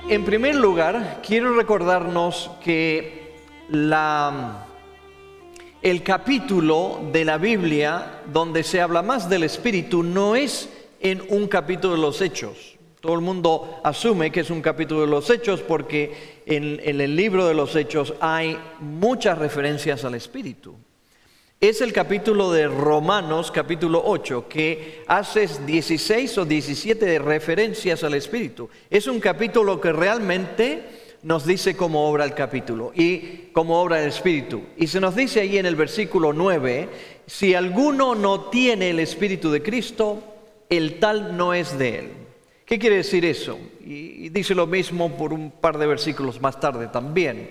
En primer lugar, quiero recordarnos que el capítulo de la Biblia donde se habla más del Espíritu no es en un capítulo de los Hechos. Todo el mundo asume que es un capítulo de los Hechos porque en el libro de los Hechos hay muchas referencias al Espíritu. Es el capítulo de Romanos, capítulo 8, que hace 16 o 17 referencias al Espíritu. Es un capítulo que realmente nos dice cómo obra el capítulo y cómo obra el Espíritu. Y se nos dice ahí en el versículo 9, si alguno no tiene el Espíritu de Cristo, el tal no es de él. ¿Qué quiere decir eso? Y dice lo mismo por un par de versículos más tarde también.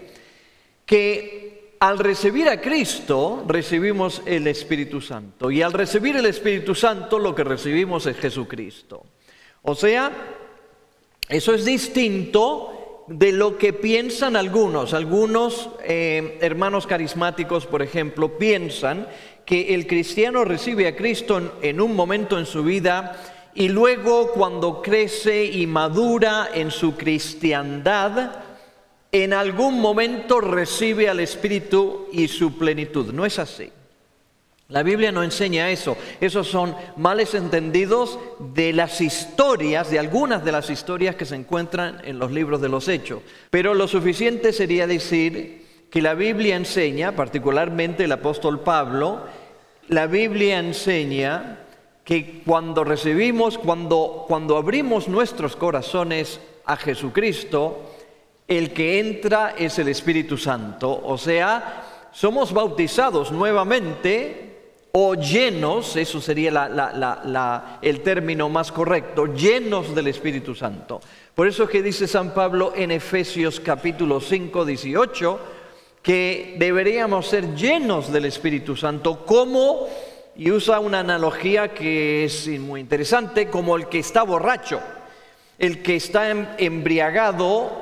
Que al recibir a Cristo, recibimos el Espíritu Santo. Y al recibir el Espíritu Santo, lo que recibimos es Jesucristo. O sea, eso es distinto de lo que piensan algunos. Algunos hermanos carismáticos, por ejemplo, piensan que el cristiano recibe a Cristo en un momento en su vida y luego cuando crece y madura en su cristiandad, en algún momento recibe al Espíritu y su plenitud. No es así. La Biblia no enseña eso. Esos son males entendidos de las historias, de algunas de las historias que se encuentran en los libros de los Hechos. Pero lo suficiente sería decir que la Biblia enseña, particularmente el apóstol Pablo, la Biblia enseña que cuando recibimos, cuando abrimos nuestros corazones a Jesucristo, el que entra es el Espíritu Santo, o sea, somos bautizados nuevamente o llenos, eso sería el término más correcto, llenos del Espíritu Santo. Por eso es que dice San Pablo en Efesios capítulo 5, 18, que deberíamos ser llenos del Espíritu Santo, como, y usa una analogía que es muy interesante, como el que está borracho, el que está embriagado,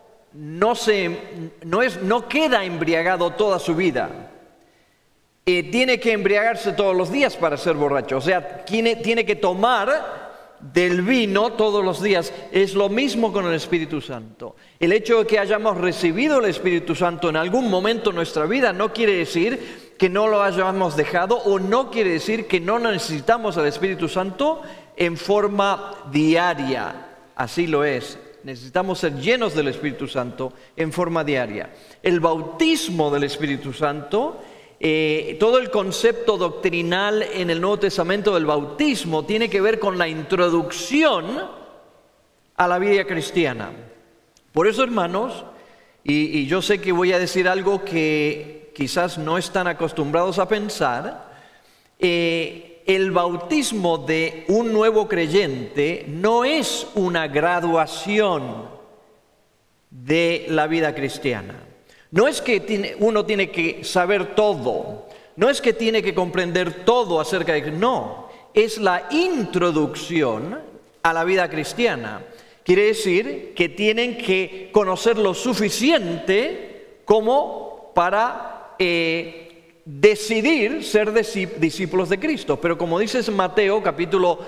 no queda embriagado toda su vida. Tiene que embriagarse todos los días para ser borracho. O sea, tiene que tomar del vino todos los días. Es lo mismo con el Espíritu Santo. El hecho de que hayamos recibido el Espíritu Santo en algún momento de nuestra vida no quiere decir que no lo hayamos dejado, o no quiere decir que no necesitamos al Espíritu Santo en forma diaria. Así lo es. Necesitamos ser llenos del Espíritu Santo en forma diaria. El bautismo del Espíritu Santo, todo el concepto doctrinal en el Nuevo Testamento del bautismo tiene que ver con la introducción a la vida cristiana. Por eso, hermanos, y yo sé que voy a decir algo que quizás no están acostumbrados a pensar, el bautismo de un nuevo creyente no es una graduación de la vida cristiana. No es que uno tiene que saber todo, no es que tiene que comprender todo acerca de... No, es la introducción a la vida cristiana. Quiere decir que tienen que conocer lo suficiente como para decidir ser discípulos de Cristo. Pero como dice Mateo capítulo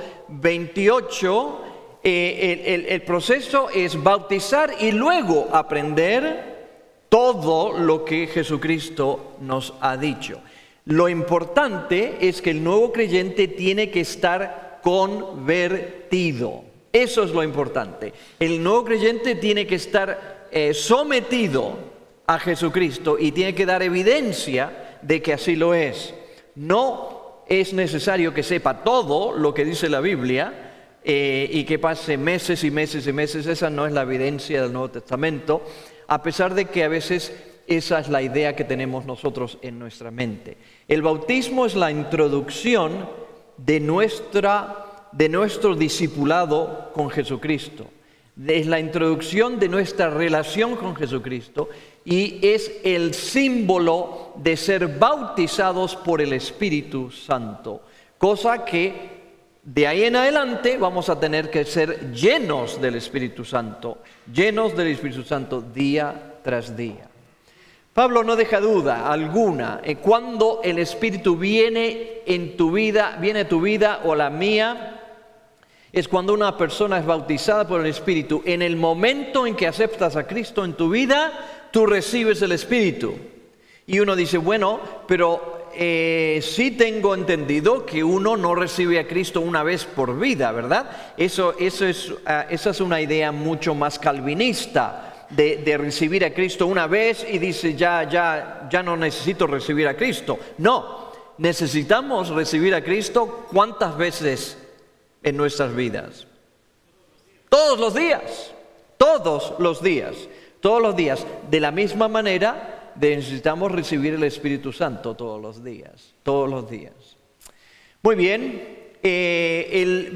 28, el proceso es bautizar y luego aprender todo lo que Jesucristo nos ha dicho. Lo importante es que el nuevo creyente tiene que estar convertido. Eso es lo importante. El nuevo creyente tiene que estar sometido a Jesucristo y tiene que dar evidencia de que así lo es. No es necesario que sepa todo lo que dice la Biblia y que pase meses y meses y meses. Esa no es la evidencia del Nuevo Testamento, a pesar de que a veces esa es la idea que tenemos nosotros en nuestra mente. El bautismo es la introducción de nuestro discipulado con Jesucristo. Es la introducción de nuestra relación con Jesucristo y es el símbolo de ser bautizados por el Espíritu Santo. Cosa que de ahí en adelante vamos a tener que ser llenos del Espíritu Santo día tras día. Pablo no deja duda alguna en cuando el Espíritu viene a tu vida o la mía. Es cuando una persona es bautizada por el Espíritu. En el momento en que aceptas a Cristo en tu vida, tú recibes el Espíritu. Y uno dice, bueno, pero sí tengo entendido que uno no recibe a Cristo una vez por vida, ¿verdad? Esa es una idea mucho más calvinista de recibir a Cristo una vez y dice, ya no necesito recibir a Cristo. No, necesitamos recibir a Cristo ¿cuántas veces en nuestras vidas? Todos los días, todos los días, todos los días. De la misma manera, necesitamos recibir el Espíritu Santo todos los días, todos los días. Muy bien, un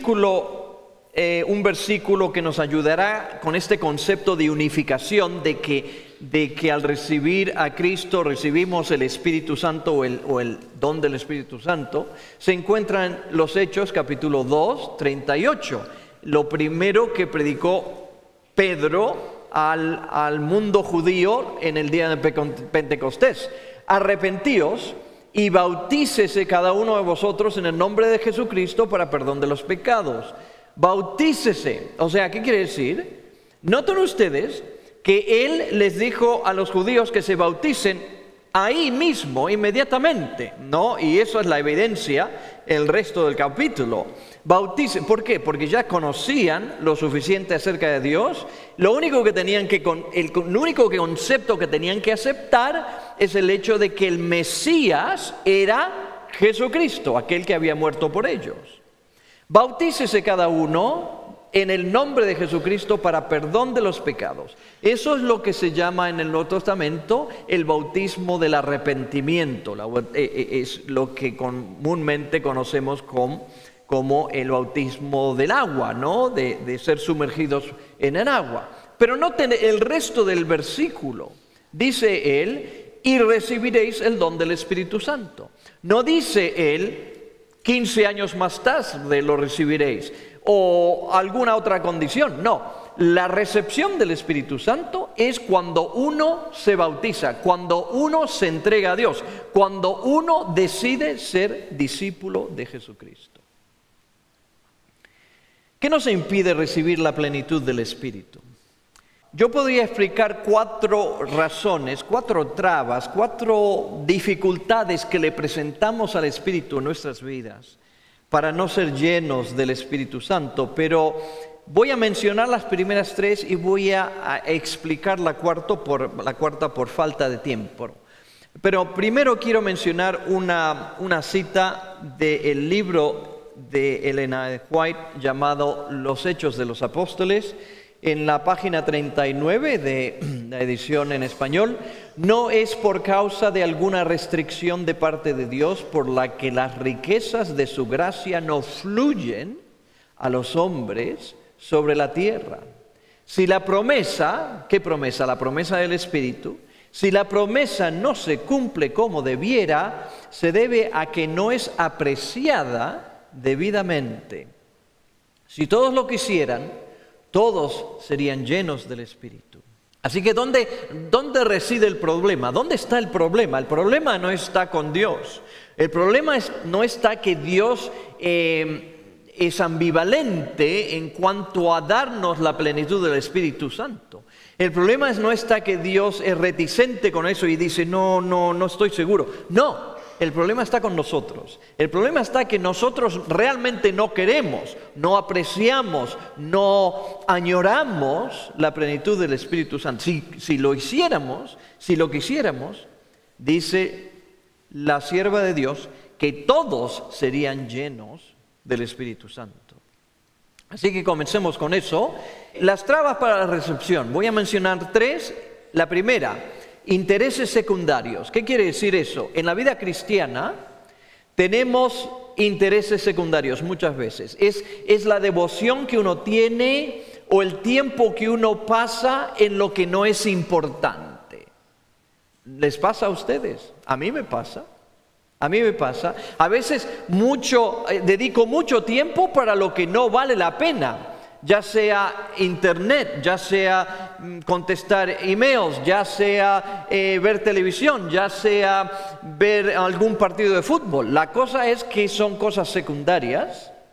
versículo que nos ayudará con este concepto de unificación, de que al recibir a Cristo recibimos el Espíritu Santo o el don del Espíritu Santo, se encuentra en los Hechos capítulo 2, 38. Lo primero que predicó Pedro al mundo judío en el día de Pentecostés: arrepentíos y bautícese cada uno de vosotros en el nombre de Jesucristo para perdón de los pecados. Bautícese, o sea, ¿qué quiere decir? Noten ustedes que Él les dijo a los judíos que se bauticen ahí mismo, inmediatamente, ¿no? Y eso es la evidencia, el resto del capítulo. Bauticen, ¿por qué? Porque ya conocían lo suficiente acerca de Dios. El único concepto que tenían que aceptar es el hecho de que el Mesías era Jesucristo, aquel que había muerto por ellos. Bautícese cada uno en el nombre de Jesucristo para perdón de los pecados. Eso es lo que se llama en el Nuevo Testamento el bautismo del arrepentimiento. Es lo que comúnmente conocemos como el bautismo del agua, ¿no? De ser sumergidos en el agua. Pero noten el resto del versículo. Dice Él, y recibiréis el don del Espíritu Santo. No dice Él, 15 años más tarde lo recibiréis, o alguna otra condición. No, la recepción del Espíritu Santo es cuando uno se bautiza, cuando uno se entrega a Dios, cuando uno decide ser discípulo de Jesucristo. ¿Qué nos impide recibir la plenitud del Espíritu? Yo podría explicar 4 razones, 4 trabas, 4 dificultades que le presentamos al Espíritu en nuestras vidas para no ser llenos del Espíritu Santo, pero voy a mencionar las primeras 3 y voy a explicar la cuarta por falta de tiempo. Pero primero quiero mencionar una cita del libro de Ellen White llamado Los Hechos de los Apóstoles. En la página 39 de la edición en español: no es por causa de alguna restricción de parte de Dios por la que las riquezas de su gracia no fluyen a los hombres sobre la tierra. Si la promesa, ¿qué promesa? La promesa del Espíritu. Si la promesa no se cumple como debiera, se debe a que no es apreciada debidamente. Si todos lo quisieran, todos serían llenos del Espíritu. Así que ¿dónde reside el problema? ¿Dónde está el problema? El problema no está con Dios. El problema no está que Dios es ambivalente en cuanto a darnos la plenitud del Espíritu Santo. El problema no está que Dios es reticente con eso y dice, no estoy seguro. No. El problema está con nosotros. El problema está que nosotros realmente no queremos, no apreciamos, no añoramos la plenitud del Espíritu Santo. Si lo hiciéramos, si lo quisiéramos, dice la sierva de Dios, que todos serían llenos del Espíritu Santo. Así que comencemos con eso. Las trabas para la recepción. Voy a mencionar 3. La primera: intereses secundarios. ¿Qué quiere decir eso? En la vida cristiana tenemos intereses secundarios muchas veces. Es la devoción que uno tiene o el tiempo que uno pasa en lo que no es importante. ¿Les pasa a ustedes? A mí me pasa. A mí me pasa. A veces dedico mucho tiempo para lo que no vale la pena. Ya sea internet, ya sea contestar emails, ya sea ver televisión, ya sea ver algún partido de fútbol. La cosa es que son cosas secundarias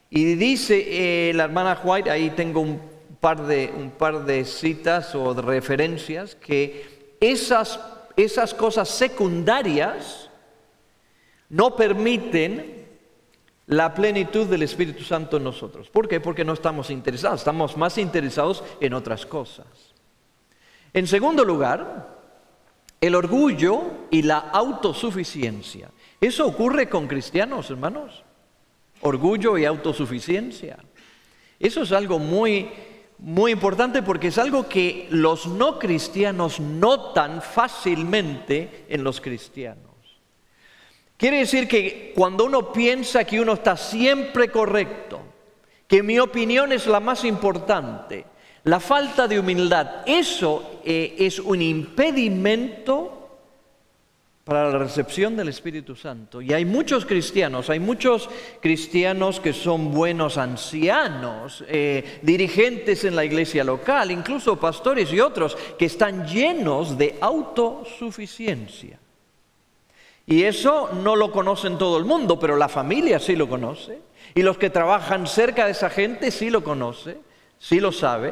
Y dice la hermana White, ahí tengo un par de citas o de referencias, que esas cosas secundarias no permiten la plenitud del Espíritu Santo en nosotros. ¿Por qué? Porque no estamos interesados, estamos más interesados en otras cosas. En segundo lugar, el orgullo y la autosuficiencia. ¿Eso ocurre con cristianos, hermanos? Orgullo y autosuficiencia. Eso es algo muy, muy importante porque es algo que los no cristianos notan fácilmente en los cristianos. Quiere decir que cuando uno piensa que uno está siempre correcto, que mi opinión es la más importante, la falta de humildad, eso es un impedimento para la recepción del Espíritu Santo. Y hay muchos cristianos que son buenos ancianos, dirigentes en la iglesia local, incluso pastores y otros, que están llenos de autosuficiencia. Y eso no lo conocen todo el mundo, pero la familia sí lo conoce. Y los que trabajan cerca de esa gente sí lo conoce, sí lo sabe.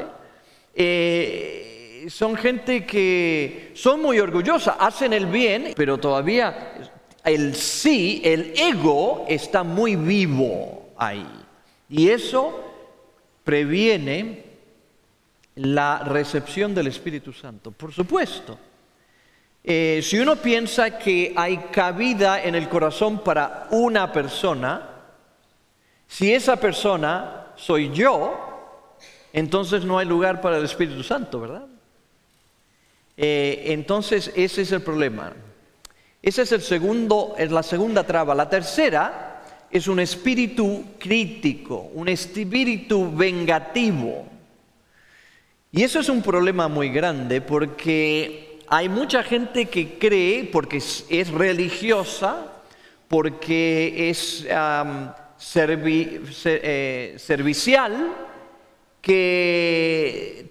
Son gente que son muy orgullosa, hacen el bien, pero todavía el ego está muy vivo ahí. Y eso previene la recepción del Espíritu Santo, por supuesto. Si uno piensa que hay cabida en el corazón para una persona, si esa persona soy yo, entonces no hay lugar para el Espíritu Santo, ¿verdad? Entonces ese es el problema. Ese es la segunda traba. La tercera es un espíritu crítico, un espíritu vengativo. Y eso es un problema muy grande porque hay mucha gente que cree, porque es religiosa, porque es servicial, que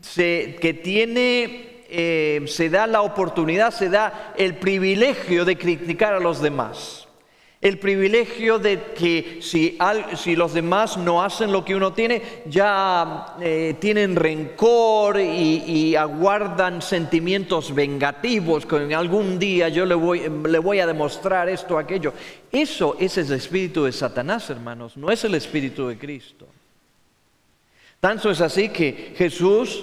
se da la oportunidad, se da el privilegio de criticar a los demás. El privilegio de que si los demás no hacen lo que uno tiene, ya tienen rencor y aguardan sentimientos vengativos, que en algún día yo le voy a demostrar esto o aquello. Ese es el espíritu de Satanás, hermanos, no es el espíritu de Cristo. Tanto es así que Jesús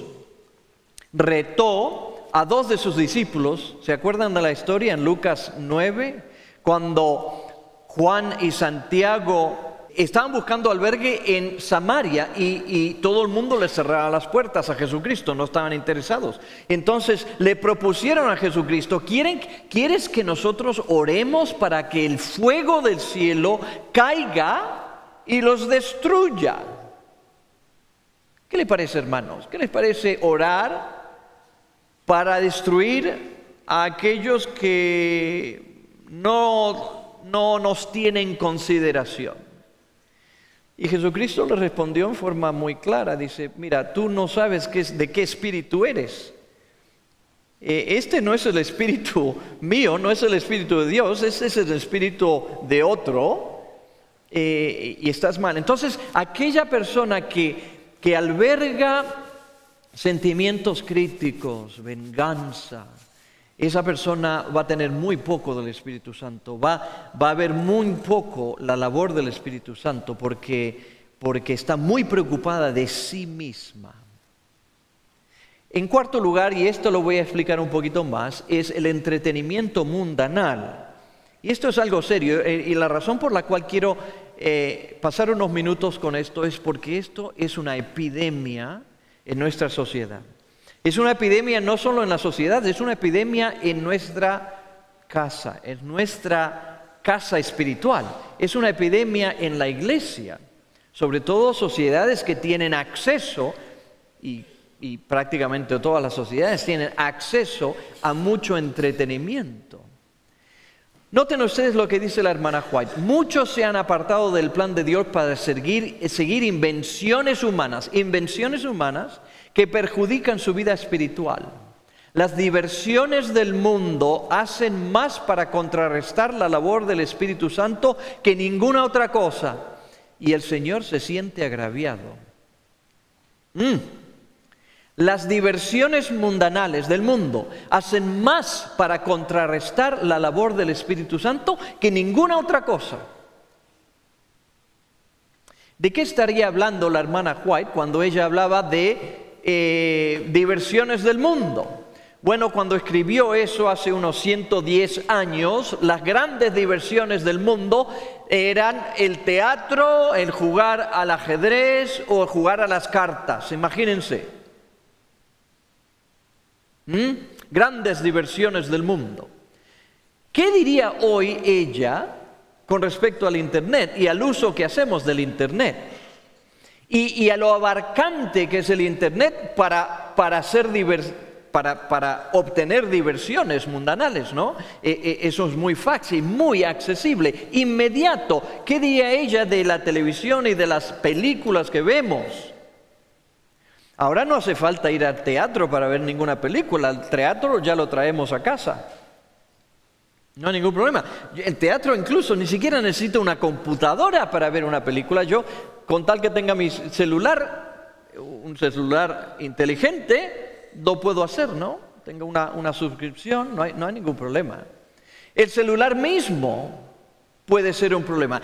retó a 2 de sus discípulos. ¿Se acuerdan de la historia en Lucas 9? Cuando Juan y Santiago estaban buscando albergue en Samaria y todo el mundo les cerraba las puertas a Jesucristo, no estaban interesados. Entonces le propusieron a Jesucristo, ¿quieres que nosotros oremos para que el fuego del cielo caiga y los destruya? ¿Qué les parece, hermanos? ¿Qué les parece orar para destruir a aquellos que no nos tienen consideración? Y Jesucristo le respondió en forma muy clara, dice, mira, tú no sabes de qué espíritu eres. Este no es el espíritu mío, no es el espíritu de Dios, este es el espíritu de otro, y estás mal. Entonces, aquella persona que alberga sentimientos críticos, venganza, esa persona va a tener muy poco del Espíritu Santo, va a ver muy poco la labor del Espíritu Santo porque está muy preocupada de sí misma. En cuarto lugar, y esto lo voy a explicar un poquito más, es el entretenimiento mundanal. Y esto es algo serio, y la razón por la cual quiero pasar unos minutos con esto es porque esto es una epidemia en nuestra sociedad. Es una epidemia no solo en la sociedad, es una epidemia en nuestra casa espiritual. Es una epidemia en la iglesia, sobre todo sociedades que tienen acceso, y prácticamente todas las sociedades tienen acceso a mucho entretenimiento. Noten ustedes lo que dice la hermana White. Muchos se han apartado del plan de Dios para seguir invenciones humanas que perjudican su vida espiritual. Las diversiones del mundo hacen más para contrarrestar la labor del Espíritu Santo que ninguna otra cosa. y el Señor se siente agraviado. Las diversiones mundanales del mundo hacen más para contrarrestar la labor del Espíritu Santo que ninguna otra cosa. ¿De qué estaría hablando la hermana White cuando ella hablaba de diversiones del mundo? Bueno, cuando escribió eso hace unos 110 años, las grandes diversiones del mundo eran el teatro, el jugar al ajedrez o el jugar a las cartas, imagínense. Grandes diversiones del mundo. ¿Qué diría hoy ella con respecto al Internet y al uso que hacemos del Internet? Y a lo abarcante que es el Internet para obtener diversiones mundanales, ¿no? Eso es muy fácil, muy accesible, inmediato. ¿Qué diría ella de la televisión y de las películas que vemos? Ahora no hace falta ir al teatro para ver ninguna película, el teatro ya lo traemos a casa. No hay ningún problema. El teatro incluso ni siquiera necesita una computadora para ver una película. Yo, con tal que tenga mi celular, un celular inteligente, lo puedo hacer, ¿no? Tengo una suscripción, no hay ningún problema. El celular mismo puede ser un problema.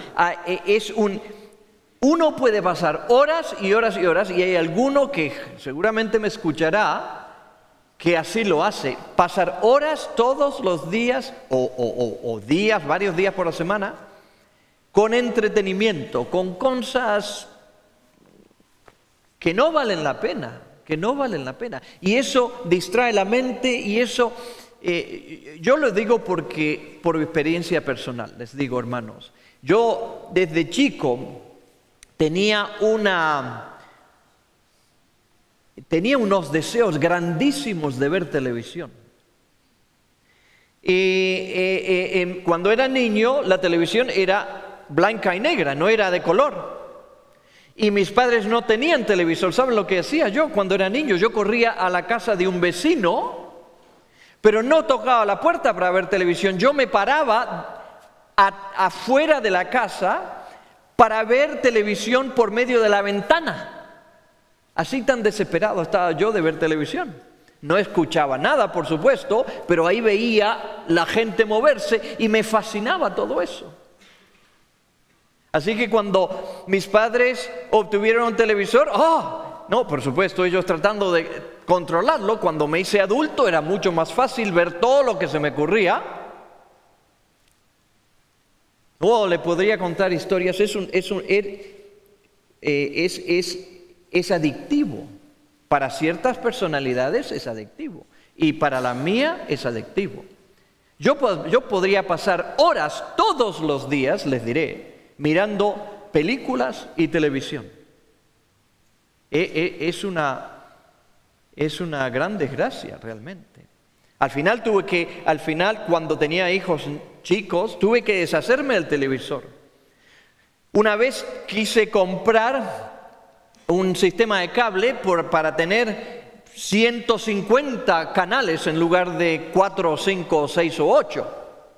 Uno puede pasar horas y horas y horas, y hay alguno que seguramente me escuchará que así lo hace. Pasar horas todos los días o días, varios días por la semana, con entretenimiento, con cosas que no valen la pena. Y eso distrae la mente y eso, yo lo digo porque por experiencia personal, les digo, hermanos. Yo desde chico tenía unos deseos grandísimos de ver televisión. Y cuando era niño, la televisión era blanca y negra, no era de color. Y mis padres no tenían televisor. ¿Saben lo que hacía yo cuando era niño? Yo corría a la casa de un vecino, pero no tocaba la puerta para ver televisión. Yo me paraba afuera de la casa para ver televisión por medio de la ventana. Así tan desesperado estaba yo de ver televisión. No escuchaba nada, por supuesto, pero ahí veía la gente moverse y me fascinaba todo eso. Así que cuando mis padres obtuvieron un televisor, no, por supuesto, ellos tratando de controlarlo, cuando me hice adulto era mucho más fácil ver todo lo que se me ocurría. Le podría contar historias, es adictivo. Para ciertas personalidades es adictivo y para la mía es adictivo. Yo podría pasar horas todos los días, les diré, mirando películas y televisión. Es una gran desgracia realmente. Al final, cuando tenía hijos chicos, tuve que deshacerme del televisor. Una vez quise comprar un sistema de cable para tener 150 canales en lugar de 4 o 5 o 6 o 8.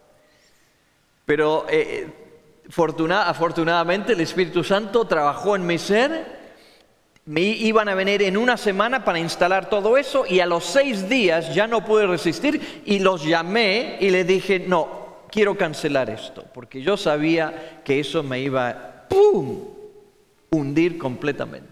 Pero afortunadamente el Espíritu Santo trabajó en mi ser. Me iban a venir en una semana para instalar todo eso y a los 6 días ya no pude resistir y los llamé y le dije, no, quiero cancelar esto, porque yo sabía que eso me iba a hundir completamente.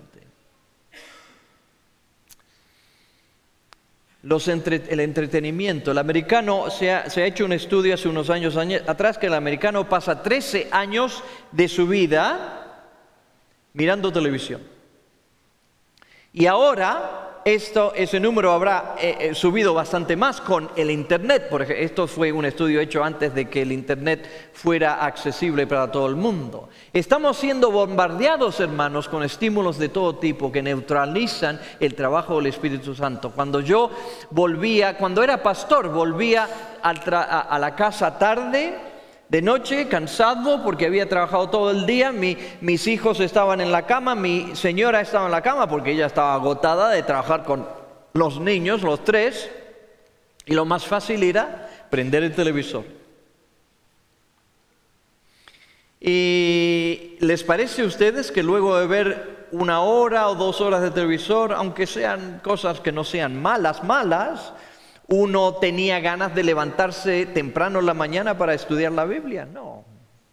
El entretenimiento. El americano, se ha hecho un estudio hace unos años atrás que el americano pasa 13 años de su vida mirando televisión. Y ahora ese número habrá subido bastante más con el Internet. Por ejemplo, esto fue un estudio hecho antes de que el Internet fuera accesible para todo el mundo. Estamos siendo bombardeados, hermanos, con estímulos de todo tipo que neutralizan el trabajo del Espíritu Santo. Cuando era pastor, volvía a la casa tarde, de noche, cansado porque había trabajado todo el día, mis hijos estaban en la cama, mi señora estaba en la cama porque ella estaba agotada de trabajar con los niños, los 3, y lo más fácil era prender el televisor. Y ¿les parece a ustedes que luego de ver 1 hora o 2 horas de televisor, aunque sean cosas que no sean malas, uno tenía ganas de levantarse temprano en la mañana para estudiar la Biblia? No.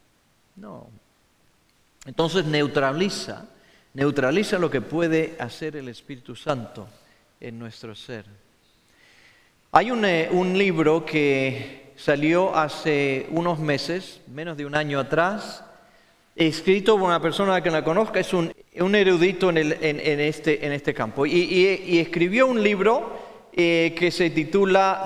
Entonces neutraliza lo que puede hacer el Espíritu Santo en nuestro ser. Hay un libro que salió hace unos meses, menos de un año atrás, escrito por una persona que la conozca, es un erudito en este campo, y escribió un libro que se titula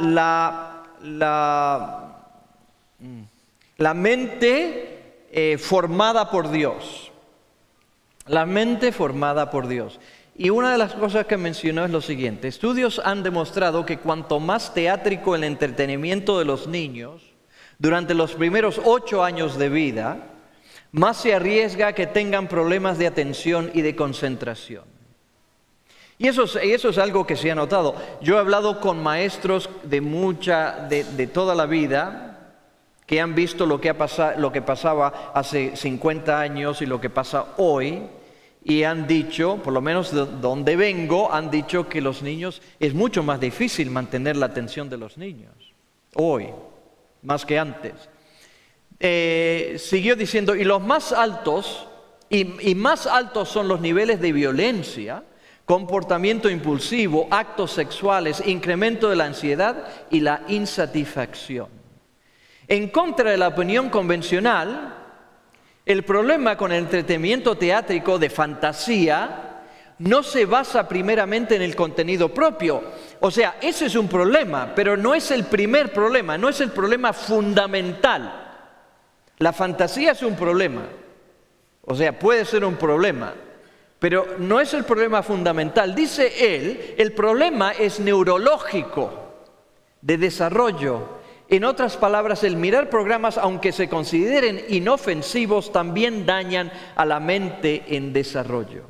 La mente formada por Dios. La mente formada por Dios. Y una de las cosas que mencionó es lo siguiente: estudios han demostrado que cuanto más teátrico el entretenimiento de los niños durante los primeros 8 años de vida, más se arriesga a que tengan problemas de atención y de concentración. Y eso es algo que se ha notado. Yo he hablado con maestros de toda la vida que han visto lo que pasaba hace 50 años y lo que pasa hoy, y han dicho, por lo menos de donde vengo, han dicho que los niños, es mucho más difícil mantener la atención de los niños hoy, más que antes. Siguió diciendo, y los más altos, y más altos son los niveles de violencia, comportamiento impulsivo, actos sexuales, incremento de la ansiedad y la insatisfacción. En contra de la opinión convencional, el problema con el entretenimiento teátrico de fantasía no se basa primeramente en el contenido propio. O sea, ese es un problema, pero no es el primer problema, no es el problema fundamental. La fantasía es un problema, o sea, puede ser un problema, pero no es el problema fundamental. Dice él, el problema es neurológico, de desarrollo. En otras palabras, el mirar programas, aunque se consideren inofensivos, también dañan a la mente en desarrollo.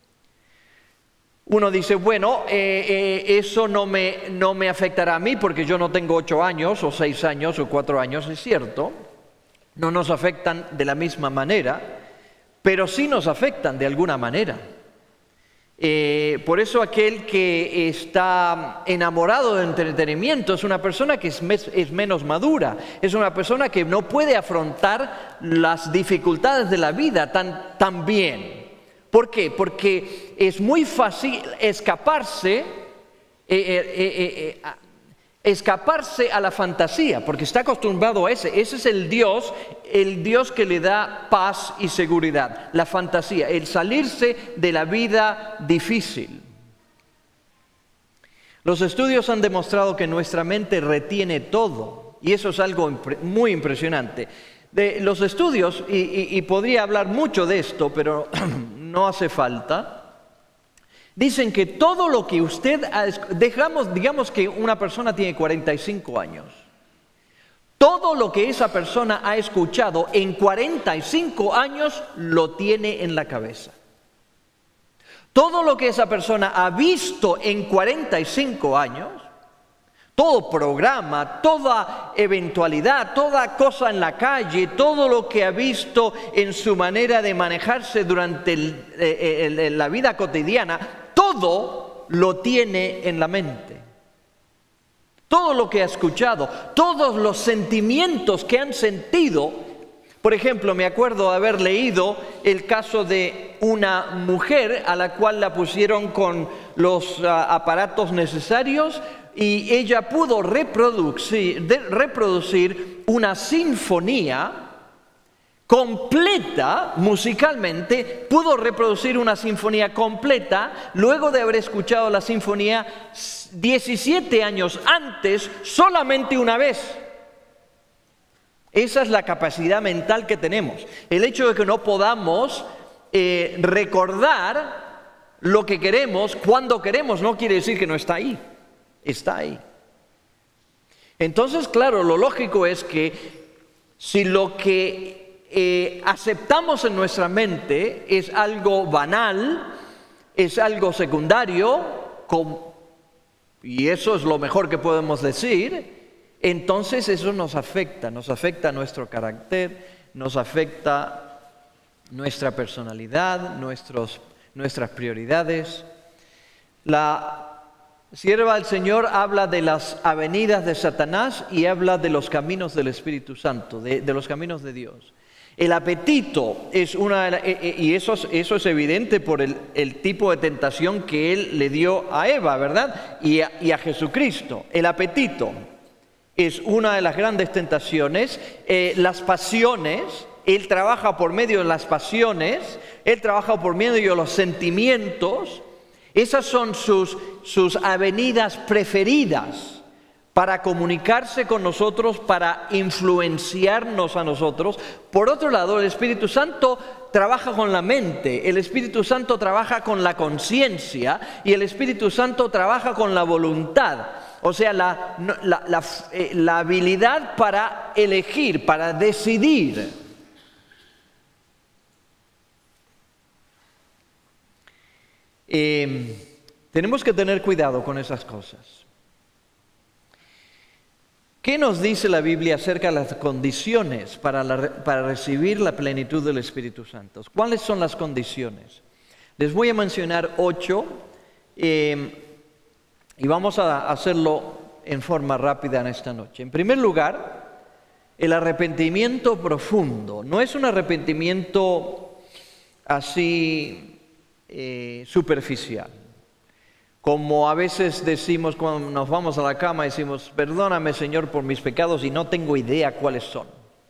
Uno dice, bueno, eso no me afectará a mí porque yo no tengo 8 años, o 6 años, o 4 años, es cierto. No nos afectan de la misma manera, pero sí nos afectan de alguna manera. Por eso aquel que está enamorado de entretenimiento es una persona que es menos madura, es una persona que no puede afrontar las dificultades de la vida tan bien. ¿Por qué? Porque es muy fácil escaparse a la fantasía, porque está acostumbrado a ese es el Dios que le da paz y seguridad, la fantasía, el salirse de la vida difícil. Los estudios han demostrado que nuestra mente retiene todo, y eso es algo muy impresionante. De los estudios, y podría hablar mucho de esto, pero no hace falta. Dicen que todo lo que usted digamos que una persona tiene 45 años. Todo lo que esa persona ha escuchado en 45 años lo tiene en la cabeza. Todo lo que esa persona ha visto en 45 años, todo programa, toda eventualidad, toda cosa en la calle, todo lo que ha visto en su manera de manejarse durante la vida cotidiana, todo lo tiene en la mente. Todo lo que ha escuchado, todos los sentimientos que han sentido. Por ejemplo, me acuerdo de haber leído el caso de una mujer a la cual la pusieron con los aparatos necesarios y ella pudo reproducir una sinfonía completa, musicalmente, pudo reproducir una sinfonía completa luego de haber escuchado la sinfonía 17 años antes, solamente una vez. Esa es la capacidad mental que tenemos. El hecho de que no podamos recordar lo que queremos, cuando queremos, no quiere decir que no está ahí. Está ahí. Entonces, claro, lo lógico es que si lo que aceptamos en nuestra mente es algo banal, es algo secundario, y eso es lo mejor que podemos decir, entonces eso nos afecta a nuestro carácter, nos afecta nuestra personalidad, nuestras prioridades. La sierva del Señor habla de las avenidas de Satanás y habla de los caminos del Espíritu Santo, de los caminos de Dios. El apetito es y eso es evidente por el tipo de tentación que Él le dio a Eva, ¿verdad? Y a Jesucristo. El apetito es una de las grandes tentaciones. Las pasiones, Él trabaja por medio de las pasiones, Él trabaja por medio de los sentimientos. Esas son sus avenidas preferidas para comunicarse con nosotros, para influenciarnos a nosotros. Por otro lado, el Espíritu Santo trabaja con la mente, el Espíritu Santo trabaja con la conciencia y el Espíritu Santo trabaja con la voluntad. O sea, la habilidad para elegir, para decidir. Tenemos que tener cuidado con esas cosas. ¿Qué nos dice la Biblia acerca de las condiciones para recibir la plenitud del Espíritu Santo? ¿Cuáles son las condiciones? Les voy a mencionar 8 y vamos a hacerlo en forma rápida en esta noche. En primer lugar, el arrepentimiento profundo. No es un arrepentimiento así superficial. Como a veces decimos cuando nos vamos a la cama, decimos, perdóname Señor por mis pecados y no tengo idea cuáles son.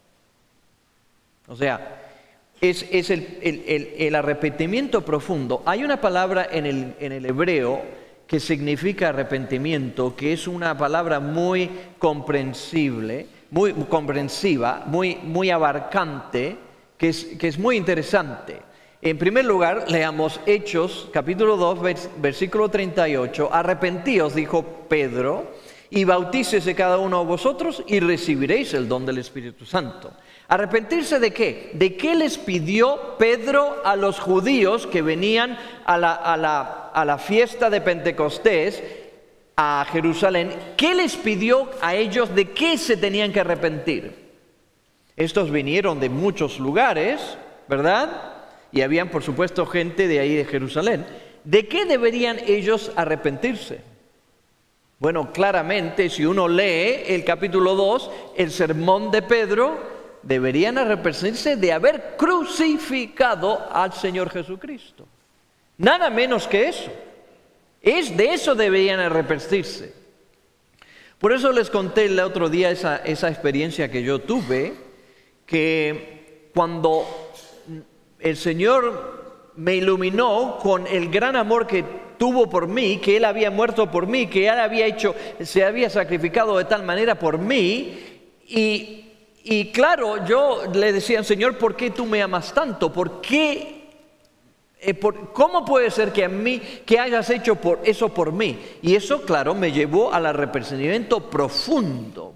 O sea, es el arrepentimiento profundo. Hay una palabra en el hebreo que significa arrepentimiento, que es una palabra muy comprensible, muy comprensiva, muy abarcante, que es muy interesante. En primer lugar, leamos Hechos, capítulo 2, versículo 38. Arrepentíos, dijo Pedro, y bautícese cada uno de vosotros y recibiréis el don del Espíritu Santo. ¿Arrepentirse de qué? ¿De qué les pidió Pedro a los judíos que venían a la fiesta de Pentecostés, a Jerusalén? ¿Qué les pidió a ellos? ¿De qué se tenían que arrepentir? Estos vinieron de muchos lugares, ¿verdad? Y habían, por supuesto, gente de ahí de Jerusalén. ¿De qué deberían ellos arrepentirse? Bueno, claramente, si uno lee el capítulo 2, el sermón de Pedro, deberían arrepentirse de haber crucificado al Señor Jesucristo. Nada menos que eso. De eso deberían arrepentirse. Por eso les conté el otro día esa experiencia que yo tuve, que cuando el Señor me iluminó con el gran amor que tuvo por mí, que Él había muerto por mí, que Él se había sacrificado de tal manera por mí. Y claro, yo le decía al Señor, ¿por qué tú me amas tanto? ¿Por qué? ¿Cómo puede ser que hayas hecho eso por mí? Y eso, claro, me llevó al arrepentimiento profundo.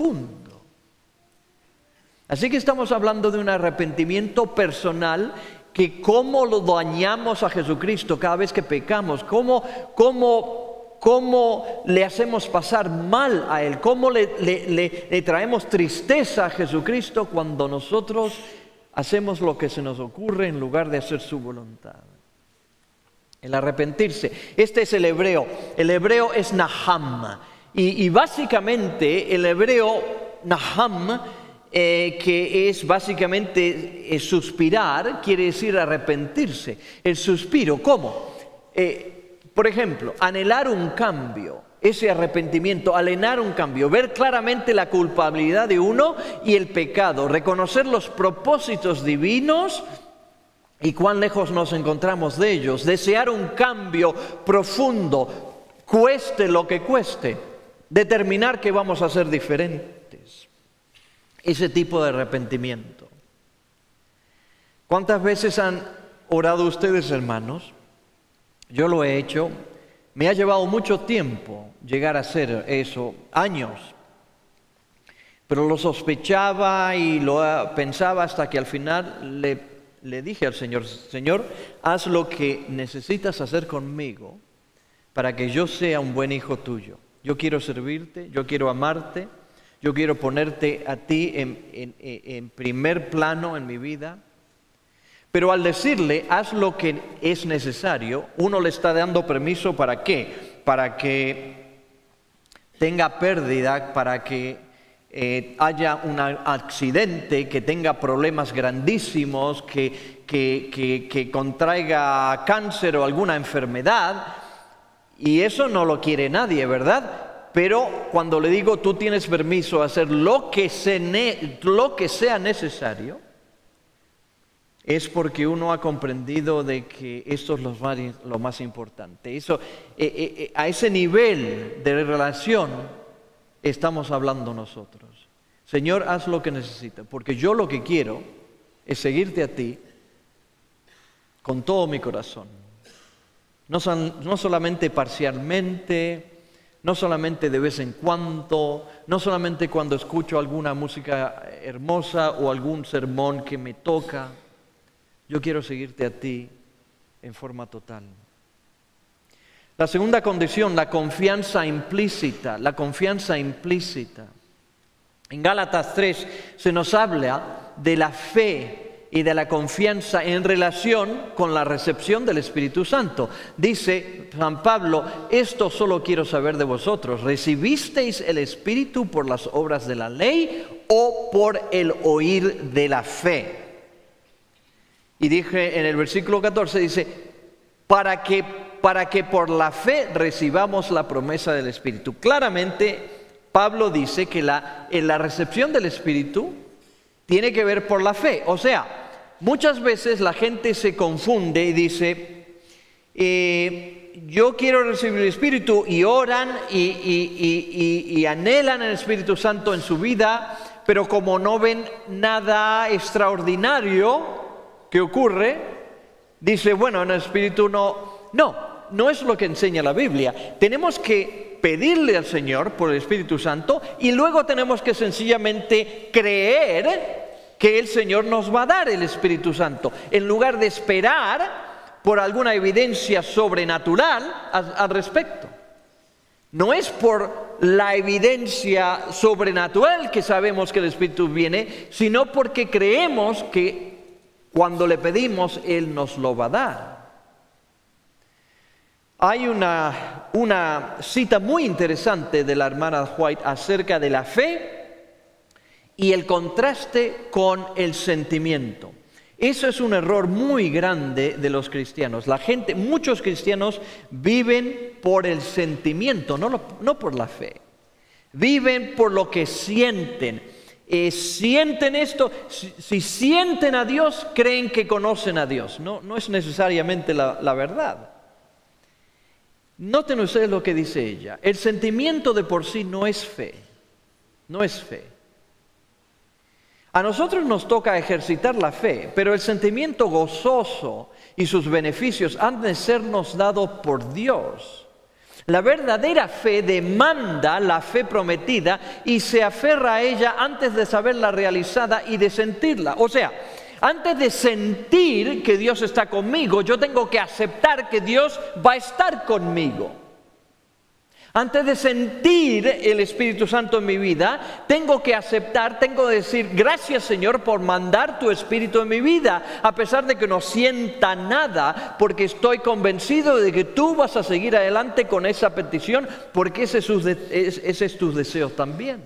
Así que estamos hablando de un arrepentimiento personal, que cómo lo dañamos a Jesucristo cada vez que pecamos, cómo le hacemos pasar mal a Él, cómo le traemos tristeza a Jesucristo cuando nosotros hacemos lo que se nos ocurre en lugar de hacer su voluntad. El arrepentirse. Este es el hebreo es naham. Y básicamente el hebreo naham, que es básicamente suspirar, quiere decir arrepentirse. El suspiro, ¿cómo? Por ejemplo, anhelar un cambio, ese arrepentimiento, anhelar un cambio, ver claramente la culpabilidad de uno y el pecado, reconocer los propósitos divinos y cuán lejos nos encontramos de ellos, desear un cambio profundo, cueste lo que cueste, determinar que vamos a ser diferentes. Ese tipo de arrepentimiento. ¿Cuántas veces han orado ustedes, hermanos? Yo lo he hecho. Me ha llevado mucho tiempo llegar a hacer eso, años. Pero lo sospechaba y lo pensaba hasta que al final le dije al Señor, Señor, haz lo que necesitas hacer conmigo para que yo sea un buen hijo tuyo. Yo quiero servirte, yo quiero amarte. Yo quiero ponerte a ti en primer plano en mi vida. Pero al decirle, haz lo que es necesario, uno le está dando permiso ¿para qué? Para que tenga pérdida, para que haya un accidente, que tenga problemas grandísimos, que contraiga cáncer o alguna enfermedad. Y eso no lo quiere nadie, ¿verdad? Pero cuando le digo, tú tienes permiso a hacer lo que sea necesario, es porque uno ha comprendido de que esto es lo más importante. A ese nivel de relación estamos hablando nosotros. Señor, haz lo que necesitas, porque yo lo que quiero es seguirte a ti con todo mi corazón. No solamente parcialmente, no solamente de vez en cuando, no solamente cuando escucho alguna música hermosa o algún sermón que me toca. Yo quiero seguirte a ti en forma total. La segunda condición, la confianza implícita. La confianza implícita. En Gálatas 3 se nos habla de la fe y de la confianza en relación con la recepción del Espíritu Santo. Dice San Pablo, esto solo quiero saber de vosotros. ¿Recibisteis el Espíritu por las obras de la ley o por el oír de la fe? Y dije en el versículo 14, dice, para que por la fe recibamos la promesa del Espíritu. Claramente, Pablo dice que la recepción del Espíritu tiene que ver por la fe. O sea, muchas veces la gente se confunde y dice, yo quiero recibir el Espíritu, y oran y anhelan el Espíritu Santo en su vida, pero como no ven nada extraordinario que ocurre, dice, bueno, en el Espíritu no es lo que enseña la Biblia. Tenemos que pedirle al Señor por el Espíritu Santo y luego tenemos que sencillamente creer que el Señor nos va a dar el Espíritu Santo, en lugar de esperar por alguna evidencia sobrenatural al respecto. No es por la evidencia sobrenatural que sabemos que el Espíritu viene, sino porque creemos que cuando le pedimos, Él nos lo va a dar. Hay una cita muy interesante de la hermana White acerca de la fe y el contraste con el sentimiento. Eso es un error muy grande de los cristianos. Muchos cristianos viven por el sentimiento, no por la fe. Viven por lo que sienten. Sienten esto, si sienten a Dios, creen que conocen a Dios. No es necesariamente la verdad. Noten ustedes lo que dice ella. El sentimiento de por sí no es fe. No es fe. A nosotros nos toca ejercitar la fe, pero el sentimiento gozoso y sus beneficios han de sernos dados por Dios. La verdadera fe demanda la fe prometida y se aferra a ella antes de saberla realizada y de sentirla. O sea, antes de sentir que Dios está conmigo, yo tengo que aceptar que Dios va a estar conmigo. Antes de sentir el Espíritu Santo en mi vida, tengo que aceptar, tengo que decir, gracias Señor por mandar tu Espíritu en mi vida, a pesar de que no sienta nada, porque estoy convencido de que tú vas a seguir adelante con esa petición, porque ese es tu deseo también.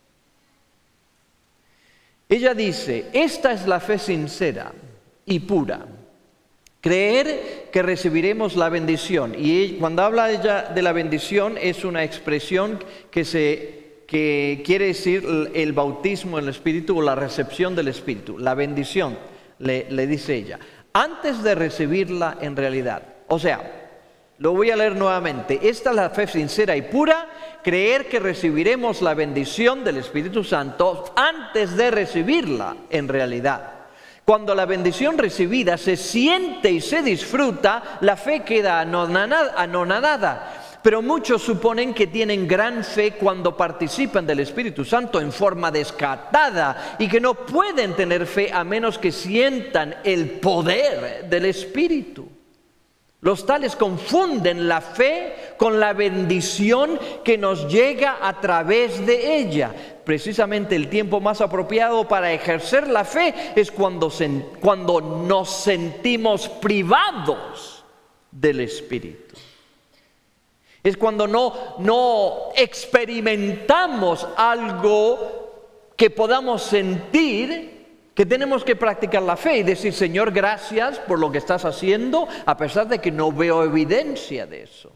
Ella dice, esta es la fe sincera y pura. Creer que recibiremos la bendición. Y cuando habla ella de la bendición es una expresión que quiere decir el bautismo en el Espíritu o la recepción del Espíritu. La bendición, le dice ella. Antes de recibirla en realidad. O sea, lo voy a leer nuevamente. Esta es la fe sincera y pura. Creer que recibiremos la bendición del Espíritu Santo antes de recibirla en realidad. Cuando la bendición recibida se siente y se disfruta, la fe queda anonadada. Pero muchos suponen que tienen gran fe cuando participan del Espíritu Santo en forma descarada y que no pueden tener fe a menos que sientan el poder del Espíritu. Los tales confunden la fe con la bendición que nos llega a través de ella. Precisamente el tiempo más apropiado para ejercer la fe es cuando nos sentimos privados del Espíritu. Es cuando no experimentamos algo que podamos sentir, que tenemos que practicar la fe y decir: Señor, gracias por lo que estás haciendo, a pesar de que no veo evidencia de eso.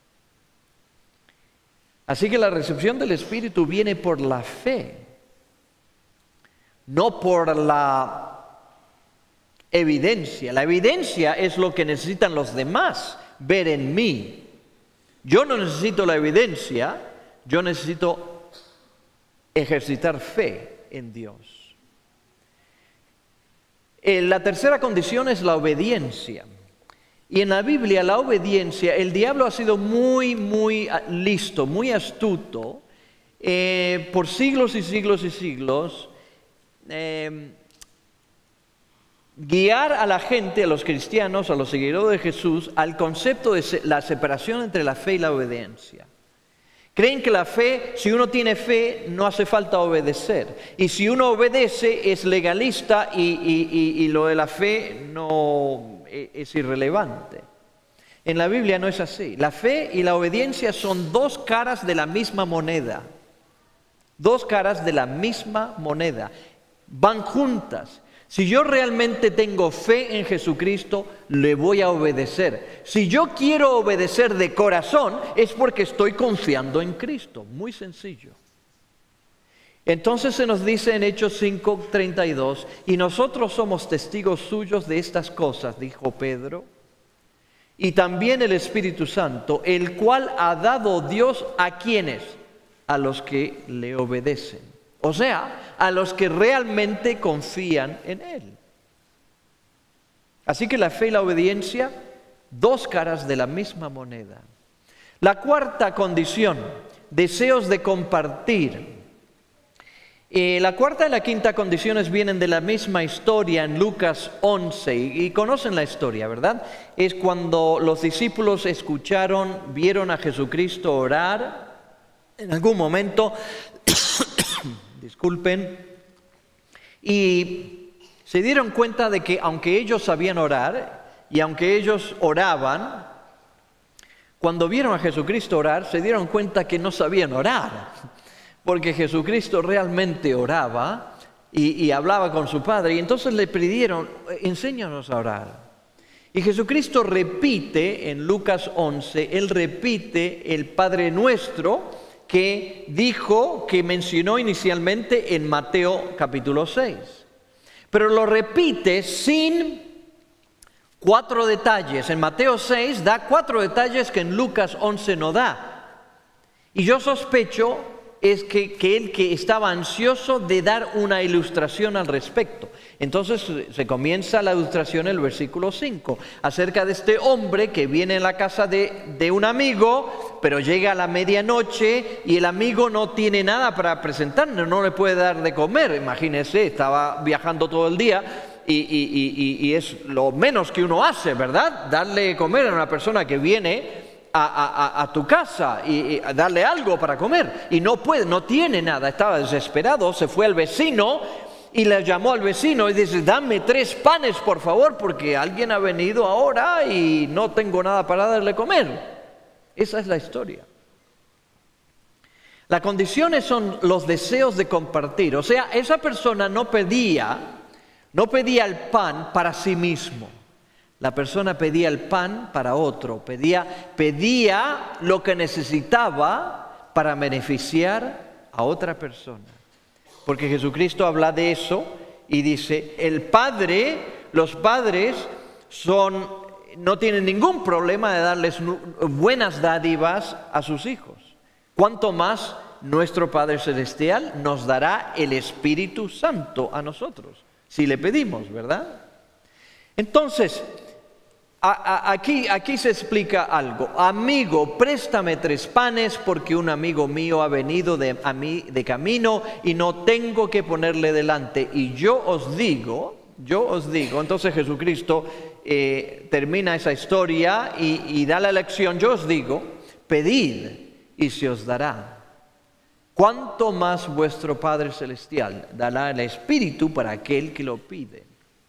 Así que la recepción del Espíritu viene por la fe, no por la evidencia. La evidencia es lo que necesitan los demás ver en mí. Yo no necesito la evidencia, yo necesito ejercitar fe en Dios. La tercera condición es la obediencia. Y en la Biblia la obediencia, el diablo ha sido muy listo, muy astuto, por siglos y siglos y siglos, guiar a la gente, a los cristianos, a los seguidores de Jesús, al concepto de la separación entre la fe y la obediencia. Creen que la fe, si uno tiene fe, no hace falta obedecer. Y si uno obedece, es legalista y lo de la fe no es irrelevante. En la Biblia no es así. La fe y la obediencia son dos caras de la misma moneda. Dos caras de la misma moneda. Van juntas. Si yo realmente tengo fe en Jesucristo, le voy a obedecer. Si yo quiero obedecer de corazón, es porque estoy confiando en Cristo. Muy sencillo. Entonces se nos dice en Hechos 5:32, y nosotros somos testigos suyos de estas cosas, dijo Pedro, y también el Espíritu Santo, el cual ha dado Dios a quienes, a los que le obedecen. O sea, a los que realmente confían en Él. Así que la fe y la obediencia, dos caras de la misma moneda. La cuarta condición, deseos de compartir. La cuarta y la quinta condiciones vienen de la misma historia en Lucas 11. Y conocen la historia, ¿verdad? Es cuando los discípulos vieron a Jesucristo orar. En algún momento disculpen, y se dieron cuenta de que aunque ellos sabían orar y aunque ellos oraban, cuando vieron a Jesucristo orar, se dieron cuenta que no sabían orar, porque Jesucristo realmente oraba y hablaba con su Padre, y entonces le pidieron: enséñanos a orar. Y Jesucristo repite en Lucas 11, Él repite el Padre Nuestro, que mencionó inicialmente en Mateo capítulo 6. Pero lo repite sin 4 detalles. En Mateo 6 da 4 detalles que en Lucas 11 no da. Y yo sospecho es que él que estaba ansioso de dar una ilustración al respecto. Entonces se comienza la ilustración en el versículo 5, acerca de este hombre que viene en la casa de un amigo, pero llega a la medianoche y el amigo no tiene nada para presentarle, no le puede dar de comer. Imagínense, estaba viajando todo el día y es lo menos que uno hace, ¿verdad? Darle de comer a una persona que viene a tu casa y darle algo para comer, y no puede, no tiene nada, estaba desesperado, se fue al vecino y le llamó al vecino y dice: dame 3 panes por favor, porque alguien ha venido ahora y no tengo nada para darle comer. Esa es la historia. Las condiciones son los deseos de compartir. O sea, esa persona no pedía el pan para sí mismo. La persona pedía el pan para otro, pedía lo que necesitaba para beneficiar a otra persona. Porque Jesucristo habla de eso y dice: los padres no tienen ningún problema de darles buenas dádivas a sus hijos. ¿Cuánto más nuestro Padre Celestial nos dará el Espíritu Santo a nosotros, si le pedimos, ¿verdad? Entonces, aquí se explica algo. Amigo, préstame 3 panes porque un amigo mío ha venido a mí de camino y no tengo que ponerle delante. Y yo os digo, yo os digo. Entonces Jesucristo termina esa historia y da la lección, yo os digo, pedid y se os dará. Cuánto más vuestro Padre Celestial dará el Espíritu para aquel que lo pide.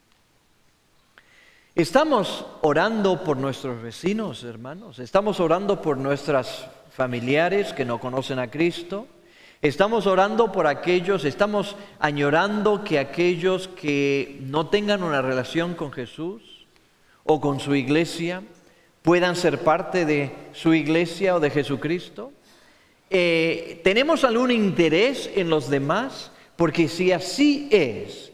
¿Estamos orando por nuestros vecinos, hermanos? ¿Estamos orando por nuestros familiares que no conocen a Cristo? ¿Estamos orando por aquellos, estamos añorando que aquellos que no tengan una relación con Jesús o con su iglesia puedan ser parte de su iglesia o de Jesucristo? ¿Tenemos algún interés en los demás? Porque si así es,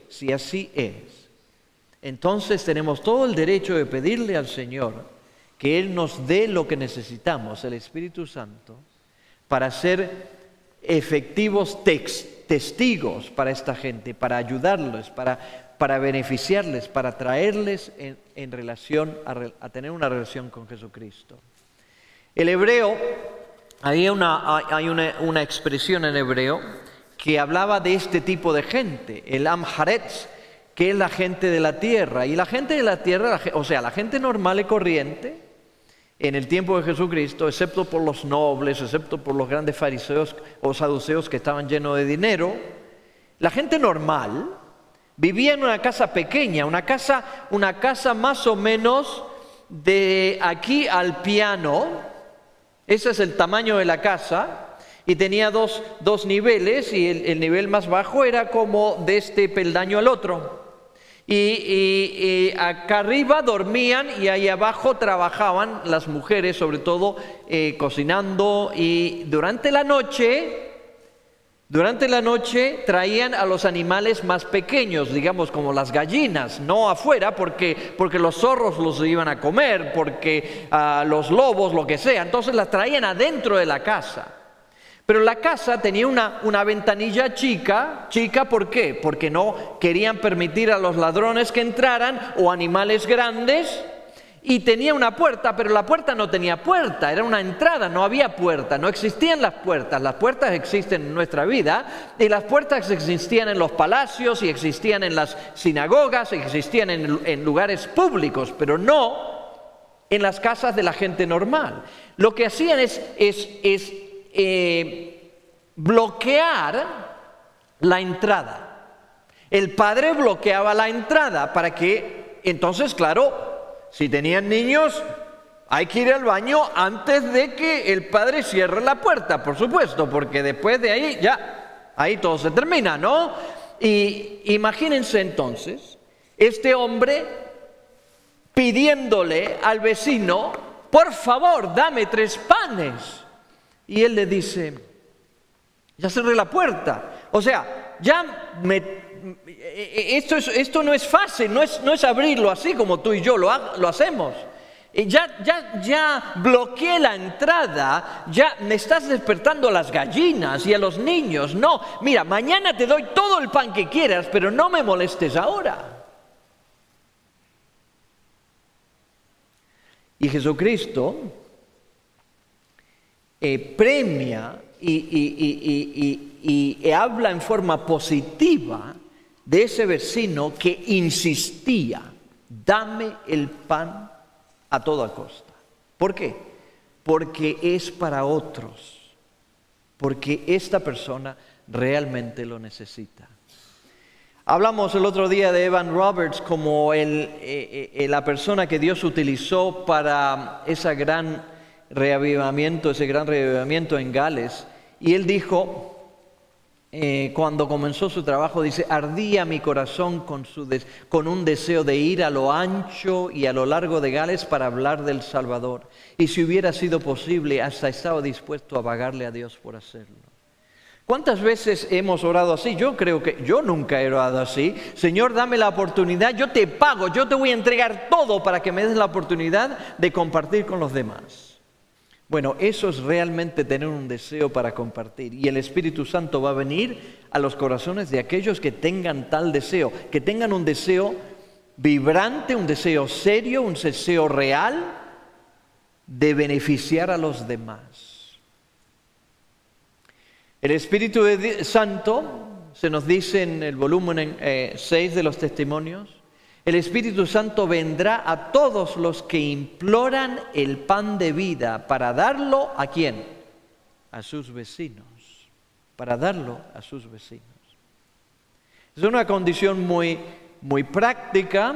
entonces tenemos todo el derecho de pedirle al Señor que Él nos dé lo que necesitamos, el Espíritu Santo, para ser efectivos testigos para esta gente, para ayudarlos, para beneficiarles, para traerles en relación a tener una relación con Jesucristo. El hebreo, hay una expresión en hebreo que hablaba de este tipo de gente, el Am Haaretz, que es la gente de la tierra. Y la gente de la tierra, o sea, la gente normal y corriente, en el tiempo de Jesucristo, excepto por los nobles, excepto por los grandes fariseos o saduceos que estaban llenos de dinero, la gente normal vivía en una casa pequeña, una casa más o menos de aquí al piano. Ese es el tamaño de la casa, y tenía dos niveles, y el nivel más bajo era como de este peldaño al otro. Y acá arriba dormían y ahí abajo trabajaban las mujeres, sobre todo cocinando, y durante la noche traían a los animales más pequeños, digamos como las gallinas, no afuera porque los zorros los iban a comer, porque los lobos, lo que sea, entonces las traían adentro de la casa. Pero la casa tenía una ventanilla chica, ¿por qué? Porque no querían permitir a los ladrones que entraran o animales grandes, y tenía una puerta, pero la puerta no tenía puerta, era una entrada, no había puerta, no existían las puertas existen en nuestra vida, y las puertas existían en los palacios, y existían en las sinagogas, y existían en lugares públicos, pero no en las casas de la gente normal. Lo que hacían es bloquear la entrada. El padre bloqueaba la entrada para que, entonces, claro, si tenían niños, hay que ir al baño antes de que el padre cierre la puerta, por supuesto, porque después de ahí, ahí todo se termina, ¿no? Y imagínense entonces, este hombre pidiéndole al vecino, por favor, dame 3 panes. Y él le dice, ya cerré la puerta. O sea, esto no es fácil, no es abrirlo así como tú y yo lo hacemos. Ya bloqueé la entrada, ya me estás despertando a las gallinas y a los niños. No, mira, mañana te doy todo el pan que quieras, pero no me molestes ahora. Y Jesucristo premia y habla en forma positiva de ese vecino que insistía, dame el pan a toda costa. ¿Por qué? Porque es para otros, porque esta persona realmente lo necesita. Hablamos el otro día de Evan Roberts como la persona que Dios utilizó para ese gran reavivamiento en Gales, y él dijo, cuando comenzó su trabajo, dice, ardía mi corazón con un deseo de ir a lo ancho y a lo largo de Gales para hablar del Salvador, y si hubiera sido posible, hasta estaba dispuesto a pagarle a Dios por hacerlo. ¿Cuántas veces hemos orado así? Yo creo que yo nunca he orado así. Señor, dame la oportunidad, yo te pago, yo te voy a entregar todo para que me des la oportunidad de compartir con los demás. Bueno, eso es realmente tener un deseo para compartir, y el Espíritu Santo va a venir a los corazones de aquellos que tengan tal deseo, que tengan un deseo vibrante, un deseo serio, un deseo real de beneficiar a los demás. El Espíritu Santo, se nos dice en el volumen 6 de los Testimonios, El Espíritu Santo vendrá a todos los que imploran el pan de vida para darlo ¿a quién? A sus vecinos. Para darlo a sus vecinos. Es una condición muy práctica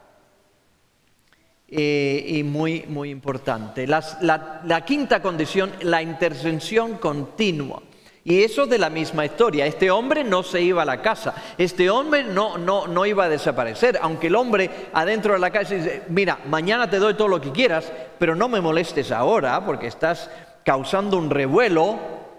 y muy importante. La quinta condición, la intercesión continua. Y eso de la misma historia. Este hombre no se iba a la casa. Este hombre no iba a desaparecer. Aunque el hombre adentro de la casa dice, mira, mañana te doy todo lo que quieras, pero no me molestes ahora porque estás causando un revuelo.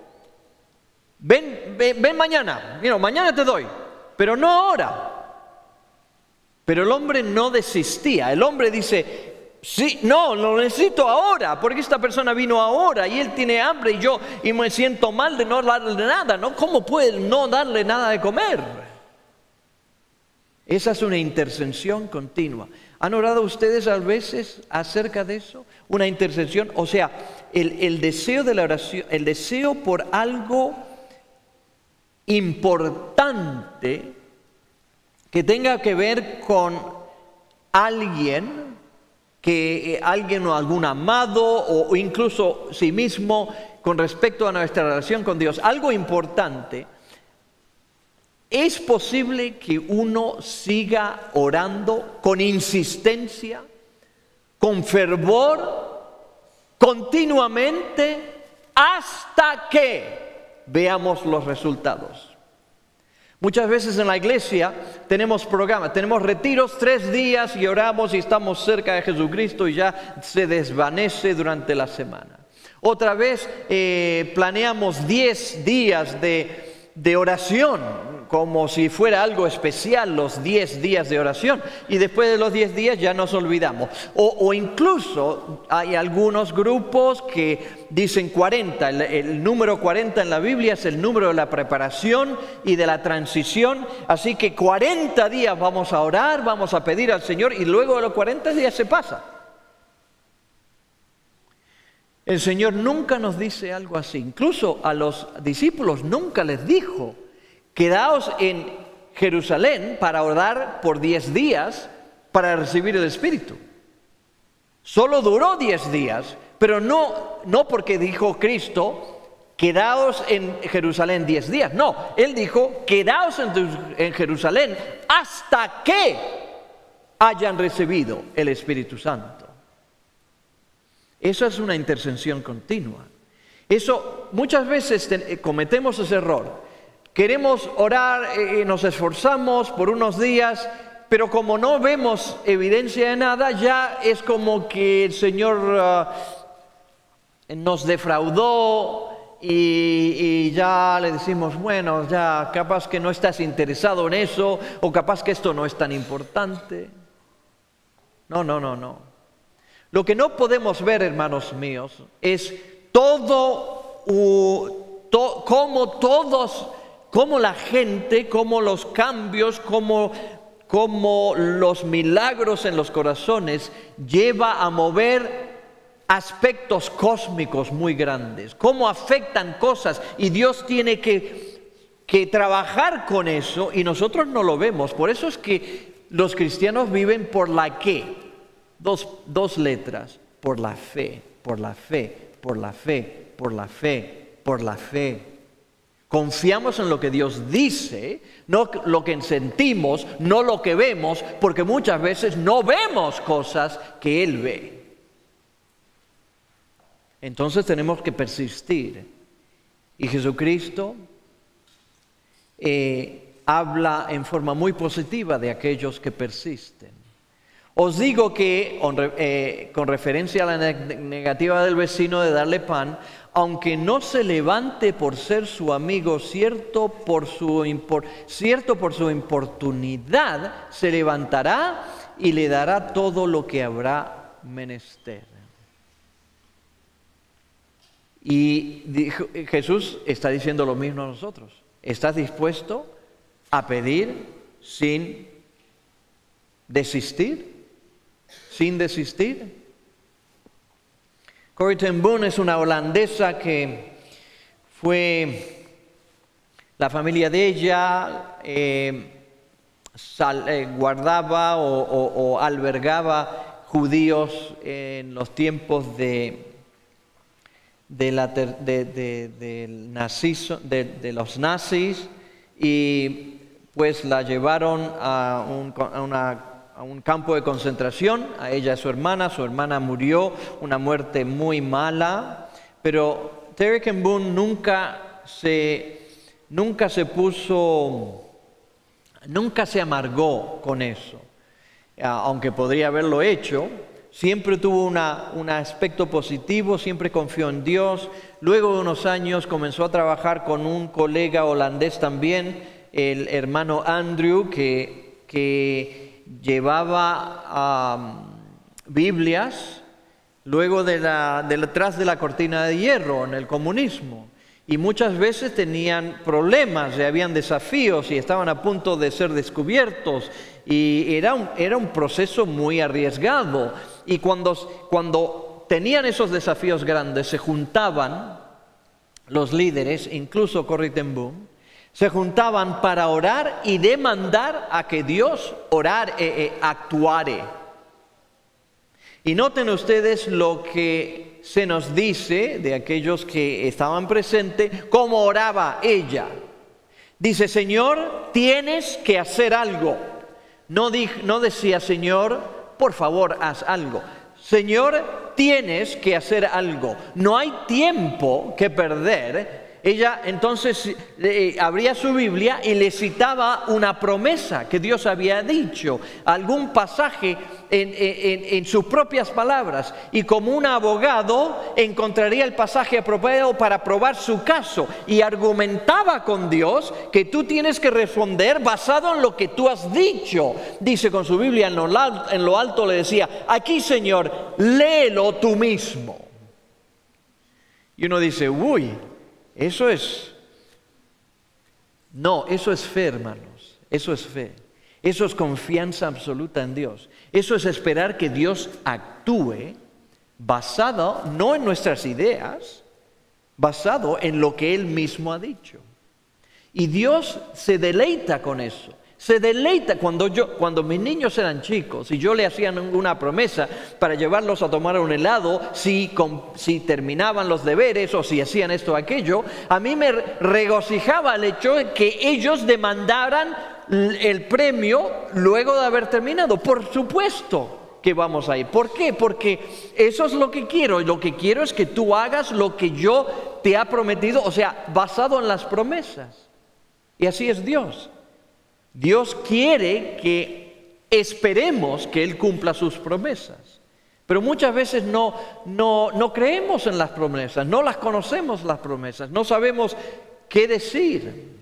Ven mañana. Mira, mañana te doy, pero no ahora. Pero el hombre no desistía. El hombre dice, sí, no, lo necesito ahora, porque esta persona vino ahora y él tiene hambre y me siento mal de no darle nada, ¿no? ¿Cómo puede no darle nada de comer? Esa es una intercesión continua. ¿Han orado ustedes a veces acerca de eso? Una intercesión, o sea, el deseo de la oración, el deseo por algo importante que tenga que ver con alguien o algún amado o incluso sí mismo con respecto a nuestra relación con Dios, algo importante. ¿Es posible que uno siga orando con insistencia, con fervor, continuamente, hasta que veamos los resultados? Muchas veces en la iglesia tenemos programas, tenemos retiros 3 días y oramos y estamos cerca de Jesucristo y ya se desvanece durante la semana. Otra vez planeamos 10 días de oración, como si fuera algo especial los 10 días de oración, y después de los 10 días ya nos olvidamos. O incluso hay algunos grupos que dicen 40, el número 40 en la Biblia es el número de la preparación y de la transición, así que 40 días vamos a orar, vamos a pedir al Señor y luego de los 40 días se pasa. El Señor nunca nos dice algo así, incluso a los discípulos nunca les dijo, quedaos en Jerusalén para orar por 10 días para recibir el Espíritu. Solo duró 10 días, pero no porque dijo Cristo, quedaos en Jerusalén 10 días. No, Él dijo, quedaos en Jerusalén hasta que hayan recibido el Espíritu Santo. Eso es una intercesión continua. Eso muchas veces cometemos ese error. Queremos orar, nos esforzamos por unos días, pero como no vemos evidencia de nada, ya es como que el Señor nos defraudó y ya le decimos, bueno, ya capaz que no estás interesado en eso, o capaz que esto no es tan importante. No. Lo que no podemos ver, hermanos míos, es cómo la gente, cómo los cambios, cómo los milagros en los corazones lleva a mover aspectos cósmicos muy grandes, cómo afectan cosas y Dios tiene que trabajar con eso y nosotros no lo vemos. Por eso es que los cristianos viven por la ¿qué? Dos letras, por la fe, por la fe, por la fe, por la fe, por la fe. Confiamos en lo que Dios dice, no lo que sentimos, no lo que vemos, porque muchas veces no vemos cosas que Él ve. Entonces tenemos que persistir. Y Jesucristo habla en forma muy positiva de aquellos que persisten. Os digo que, con referencia a la negativa del vecino de darle pan, aunque no se levante por ser su amigo, cierto por su importunidad, se levantará y le dará todo lo que habrá menester. Y Jesús está diciendo lo mismo a nosotros. ¿Estás dispuesto a pedir sin desistir? ¿Sin desistir? Corrie ten Boom es una holandesa que fue, la familia de ella guardaba o albergaba judíos en los tiempos de los nazis, y pues la llevaron a un campo de concentración, a ella y a su hermana murió una muerte muy mala, pero Terry Ken Boone nunca se amargó con eso, aunque podría haberlo hecho. Siempre tuvo un aspecto positivo, siempre confió en Dios. Luego de unos años comenzó a trabajar con un colega holandés también, el hermano Andrew, que llevaba Biblias luego detrás de la cortina de hierro en el comunismo. Y muchas veces tenían problemas, habían desafíos y estaban a punto de ser descubiertos. Y era un proceso muy arriesgado. Y cuando tenían esos desafíos grandes, se juntaban los líderes, incluso Corrie ten Boom, se juntaban para orar y demandar a que Dios actuare. Y noten ustedes lo que se nos dice de aquellos que estaban presentes, cómo oraba ella. Dice: Señor, tienes que hacer algo. No decía: Señor, por favor, haz algo. Señor, tienes que hacer algo. No hay tiempo que perder. Ella entonces abría su Biblia y le citaba una promesa que Dios había dicho, algún pasaje en sus propias palabras, y como un abogado encontraría el pasaje apropiado para probar su caso, y argumentaba con Dios que tú tienes que responder basado en lo que tú has dicho. Dice, con su Biblia en lo alto le decía: aquí, Señor, léelo tú mismo. Y uno dice: uy, eso es fe, hermanos. Eso es fe. Eso es confianza absoluta en Dios. Eso es esperar que Dios actúe basado no en nuestras ideas, basado en lo que Él mismo ha dicho. Y Dios se deleita con eso. Se deleita cuando mis niños eran chicos y yo le hacía una promesa para llevarlos a tomar un helado, si terminaban los deberes o si hacían esto o aquello. A mí me regocijaba el hecho de que ellos demandaran el premio luego de haber terminado. Por supuesto que vamos a ir. ¿Por qué? Porque eso es lo que quiero. Lo que quiero es que tú hagas lo que yo te he prometido, o sea, basado en las promesas. Y así es Dios. Dios quiere que esperemos que Él cumpla sus promesas. Pero muchas veces no creemos en las promesas, no las conocemos las promesas, no sabemos qué decir.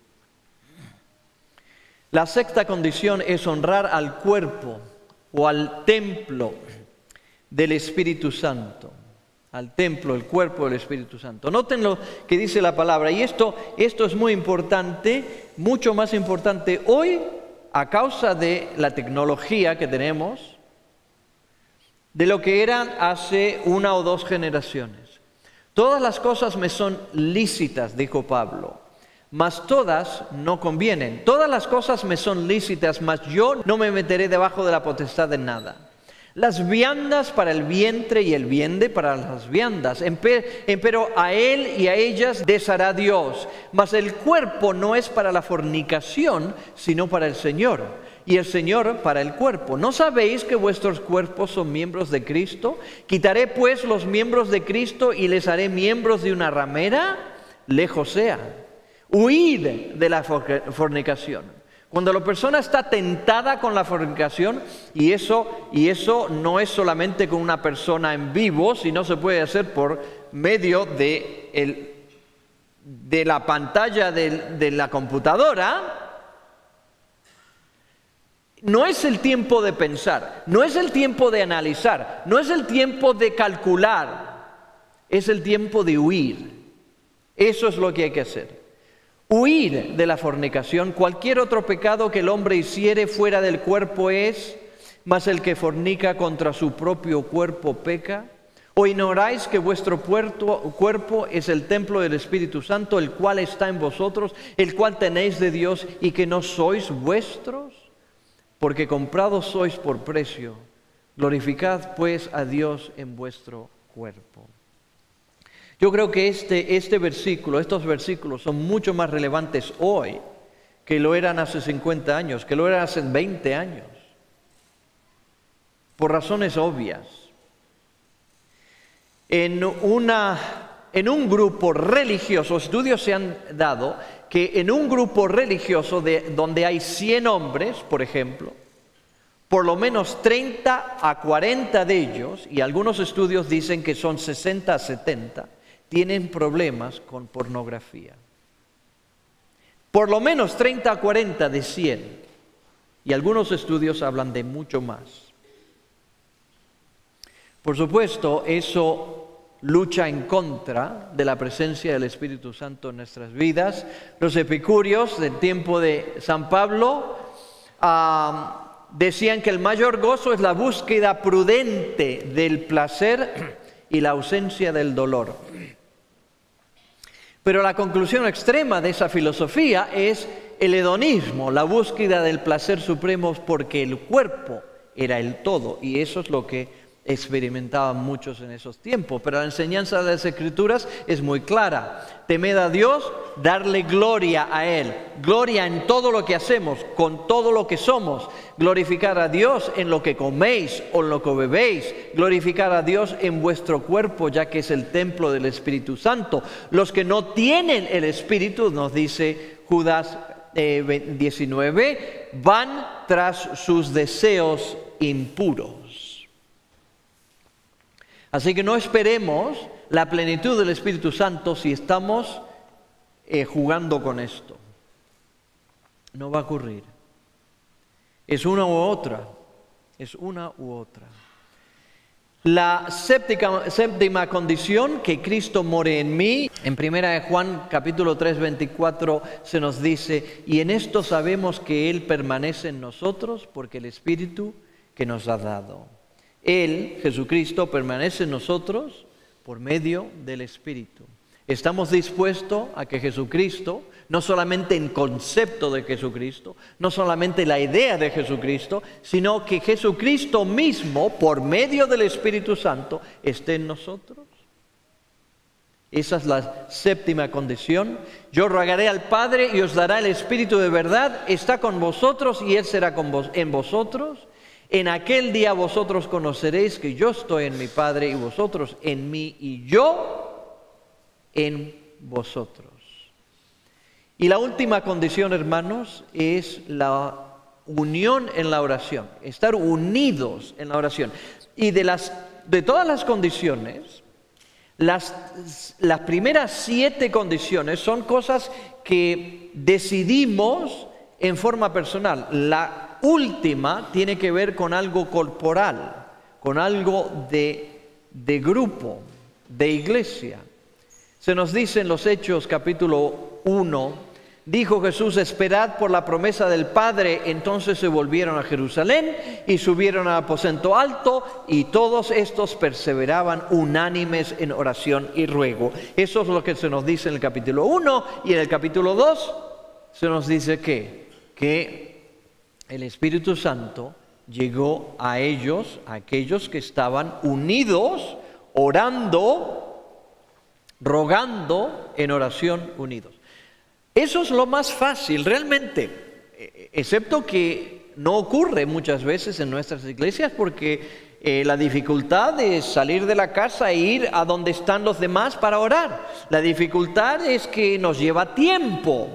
La sexta condición es honrar al cuerpo o al templo del Espíritu Santo. Al templo, el cuerpo del Espíritu Santo. Noten lo que dice la palabra, y esto es muy importante, mucho más importante hoy a causa de la tecnología que tenemos, de lo que eran hace 1 o 2 generaciones. Todas las cosas me son lícitas, dijo Pablo, mas todas no convienen. Todas las cosas me son lícitas, mas yo no me meteré debajo de la potestad de nada. Las viandas para el vientre y el vientre para las viandas, empero a él y a ellas deshará Dios. Mas el cuerpo no es para la fornicación, sino para el Señor, y el Señor para el cuerpo. ¿No sabéis que vuestros cuerpos son miembros de Cristo? ¿Quitaré pues los miembros de Cristo y les haré miembros de una ramera? Lejos sea. Huid de la fornicación. Cuando la persona está tentada con la fornicación, y eso no es solamente con una persona en vivo, sino se puede hacer por medio de la pantalla de la computadora, no es el tiempo de pensar, no es el tiempo de analizar, no es el tiempo de calcular, es el tiempo de huir. Eso es lo que hay que hacer. Huir de la fornicación. Cualquier otro pecado que el hombre hiciere fuera del cuerpo es, mas el que fornica contra su propio cuerpo peca. ¿O ignoráis que vuestro cuerpo es el templo del Espíritu Santo, el cual está en vosotros, el cual tenéis de Dios y que no sois vuestros? Porque comprados sois por precio. Glorificad pues a Dios en vuestro cuerpo. Yo creo que estos versículos son mucho más relevantes hoy que lo eran hace 50 años, que lo eran hace 20 años. Por razones obvias. En un grupo religioso, estudios se han dado que en un grupo religioso donde hay 100 hombres, por ejemplo, por lo menos 30 a 40 de ellos, y algunos estudios dicen que son 60 a 70, tienen problemas con pornografía. Por lo menos 30 a 40 de 100, y algunos estudios hablan de mucho más. Por supuesto, eso lucha en contra de la presencia del Espíritu Santo en nuestras vidas. Los epicúreos del tiempo de San Pablo decían que el mayor gozo es la búsqueda prudente del placer y la ausencia del dolor. Pero la conclusión extrema de esa filosofía es el hedonismo, la búsqueda del placer supremo porque el cuerpo era el todo, y eso es lo que experimentaban muchos en esos tiempos. Pero la enseñanza de las Escrituras es muy clara: temed a Dios, darle gloria a Él, gloria en todo lo que hacemos, con todo lo que somos, glorificar a Dios en lo que coméis o en lo que bebéis, glorificar a Dios en vuestro cuerpo, ya que es el templo del Espíritu Santo. Los que no tienen el Espíritu, nos dice Judas 19, van tras sus deseos impuros. Así que no esperemos la plenitud del Espíritu Santo si estamos jugando con esto. No va a ocurrir. Es una u otra. Es una u otra. La séptima condición, que Cristo more en mí. En 1 Juan capítulo 3, 24 se nos dice: y en esto sabemos que Él permanece en nosotros porque el Espíritu que nos ha dado. Él, Jesucristo, permanece en nosotros por medio del Espíritu. Estamos dispuestos a que Jesucristo, no solamente en concepto de Jesucristo, no solamente la idea de Jesucristo, sino que Jesucristo mismo, por medio del Espíritu Santo, esté en nosotros. Esa es la séptima condición. Yo rogaré al Padre y os dará el Espíritu de verdad. Está con vosotros y Él será en vosotros. En aquel día vosotros conoceréis que yo estoy en mi Padre y vosotros en mí y yo en vosotros. Y la última condición, hermanos, es la unión en la oración, estar unidos en la oración. Y de todas las condiciones, las primeras 7 condiciones son cosas que decidimos en forma personal. La última tiene que ver con algo corporal, con algo de grupo, de iglesia. Se nos dice en los Hechos capítulo 1, dijo Jesús: esperad por la promesa del Padre. Entonces se volvieron a Jerusalén y subieron al aposento alto, y todos estos perseveraban unánimes en oración y ruego. Eso es lo que se nos dice en el capítulo 1, y en el capítulo 2 se nos dice que el Espíritu Santo llegó a ellos, a aquellos que estaban unidos, orando, rogando en oración unidos. Eso es lo más fácil realmente, excepto que no ocurre muchas veces en nuestras iglesias porque la dificultad es salir de la casa e ir a donde están los demás para orar. La dificultad es que nos lleva tiempo.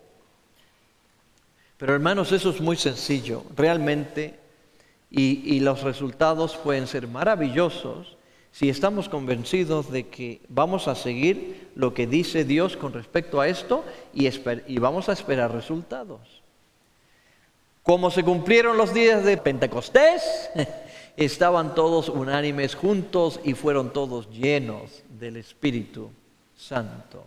Pero hermanos, eso es muy sencillo, realmente, y los resultados pueden ser maravillosos si estamos convencidos de que vamos a seguir lo que dice Dios con respecto a esto y vamos a esperar resultados. Como se cumplieron los días de Pentecostés, estaban todos unánimes juntos y fueron todos llenos del Espíritu Santo.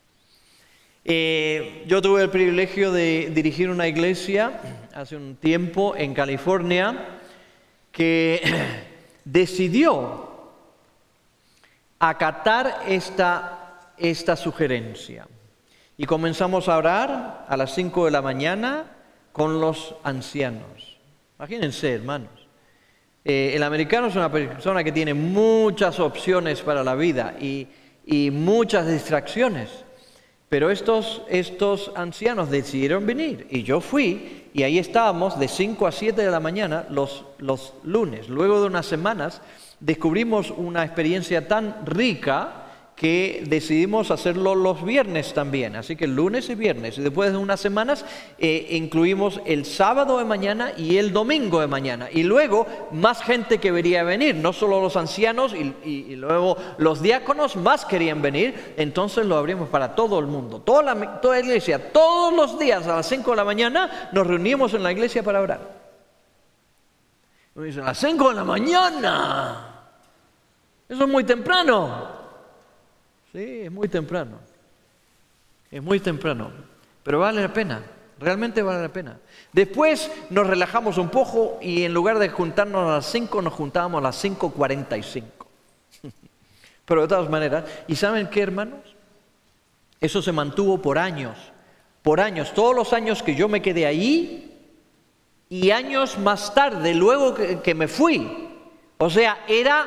Yo tuve el privilegio de dirigir una iglesia hace un tiempo en California que decidió acatar esta sugerencia. Y comenzamos a orar a las 5 de la mañana con los ancianos. Imagínense, hermanos. El americano es una persona que tiene muchas opciones para la vida y muchas distracciones. Pero estos ancianos decidieron venir y yo fui y ahí estábamos de 5 a 7 de la mañana los lunes. Luego de unas semanas descubrimos una experiencia tan rica que decidimos hacerlo los viernes también. Así que el lunes y viernes. Y después de unas semanas incluimos el sábado de mañana y el domingo de mañana. Y luego más gente que quería venir. No solo los ancianos y luego los diáconos más querían venir. Entonces lo abrimos para todo el mundo. Toda la iglesia, todos los días a las 5 de la mañana nos reunimos en la iglesia para orar. Y me dicen, a las 5 de la mañana. Eso es muy temprano. Sí, es muy temprano. Es muy temprano. Pero vale la pena. Realmente vale la pena. Después nos relajamos un poco y en lugar de juntarnos a las 5, nos juntábamos a las 5:45. Pero de todas maneras, ¿y saben qué, hermanos? Eso se mantuvo por años. Por años. Todos los años que yo me quedé ahí y años más tarde, luego que me fui. O sea, era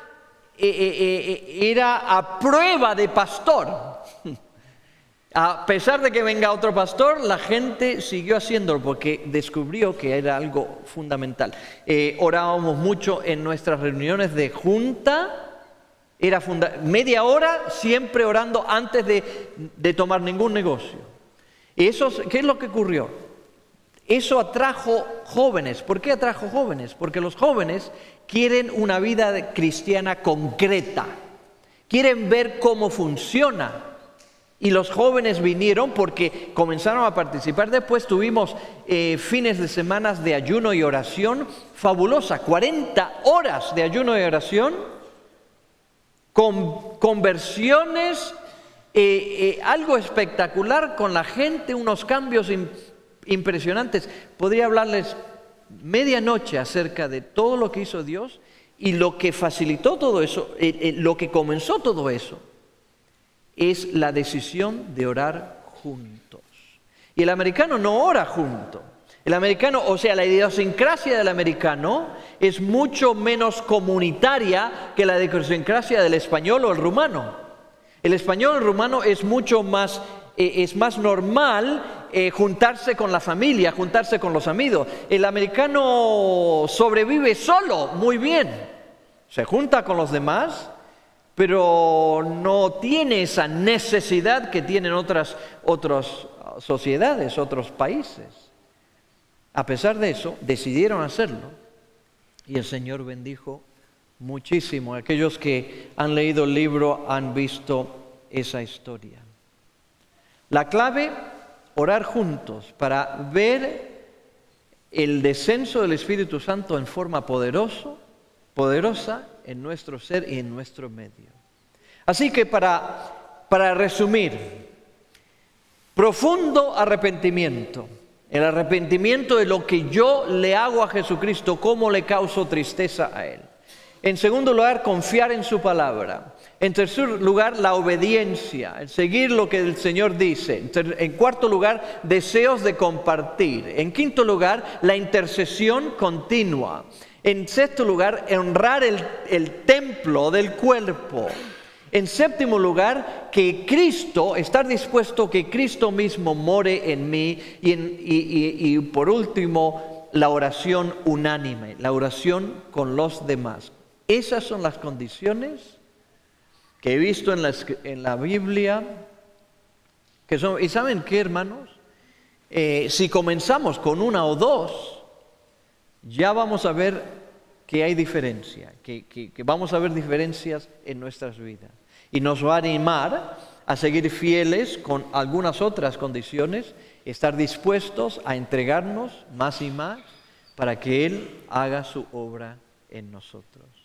a prueba de pastor. A pesar de que venga otro pastor, la gente siguió haciéndolo porque descubrió que era algo fundamental. Orábamos mucho en nuestras reuniones de junta. Era media hora siempre orando antes de tomar ningún negocio. Y ¿qué es lo que ocurrió? Eso atrajo jóvenes. ¿Por qué atrajo jóvenes? Porque los jóvenes quieren una vida cristiana concreta. Quieren ver cómo funciona. Y los jóvenes vinieron porque comenzaron a participar. Después tuvimos fines de semana de ayuno y oración fabulosa. 40 horas de ayuno y oración con conversiones, algo espectacular con la gente, unos cambios impresionantes. Podría hablarles medianoche acerca de todo lo que hizo Dios y lo que facilitó todo eso, lo que comenzó todo eso, es la decisión de orar juntos. Y el americano no ora junto. El americano, o sea, la idiosincrasia del americano es mucho menos comunitaria que la idiosincrasia del español o el rumano. El español o el rumano es mucho más, es más normal juntarse con la familia, juntarse con los amigos. El americano sobrevive solo muy bien. Se junta con los demás, pero no tiene esa necesidad que tienen otras sociedades, otros países. A pesar de eso, decidieron hacerlo y el Señor bendijo muchísimo. Aquellos que han leído el libro han visto esa historia. La clave, orar juntos para ver el descenso del Espíritu Santo en forma poderosa en nuestro ser y en nuestro medio. Así que para resumir, profundo arrepentimiento. El arrepentimiento de lo que yo le hago a Jesucristo, cómo le causo tristeza a Él. En segundo lugar, confiar en su palabra. En tercer lugar, la obediencia, el seguir lo que el Señor dice. En cuarto lugar, deseos de compartir. En quinto lugar, la intercesión continua. En sexto lugar, honrar el templo del cuerpo. En séptimo lugar, que Cristo, estar dispuesto que Cristo mismo more en mí. Y por último, la oración unánime, la oración con los demás. Esas son las condiciones que he visto en la Biblia. ¿Y saben qué, hermanos? Si comenzamos con una o dos, ya vamos a ver que hay diferencia, que vamos a ver diferencias en nuestras vidas. Y nos va a animar a seguir fieles con algunas otras condiciones, estar dispuestos a entregarnos más y más para que Él haga su obra en nosotros.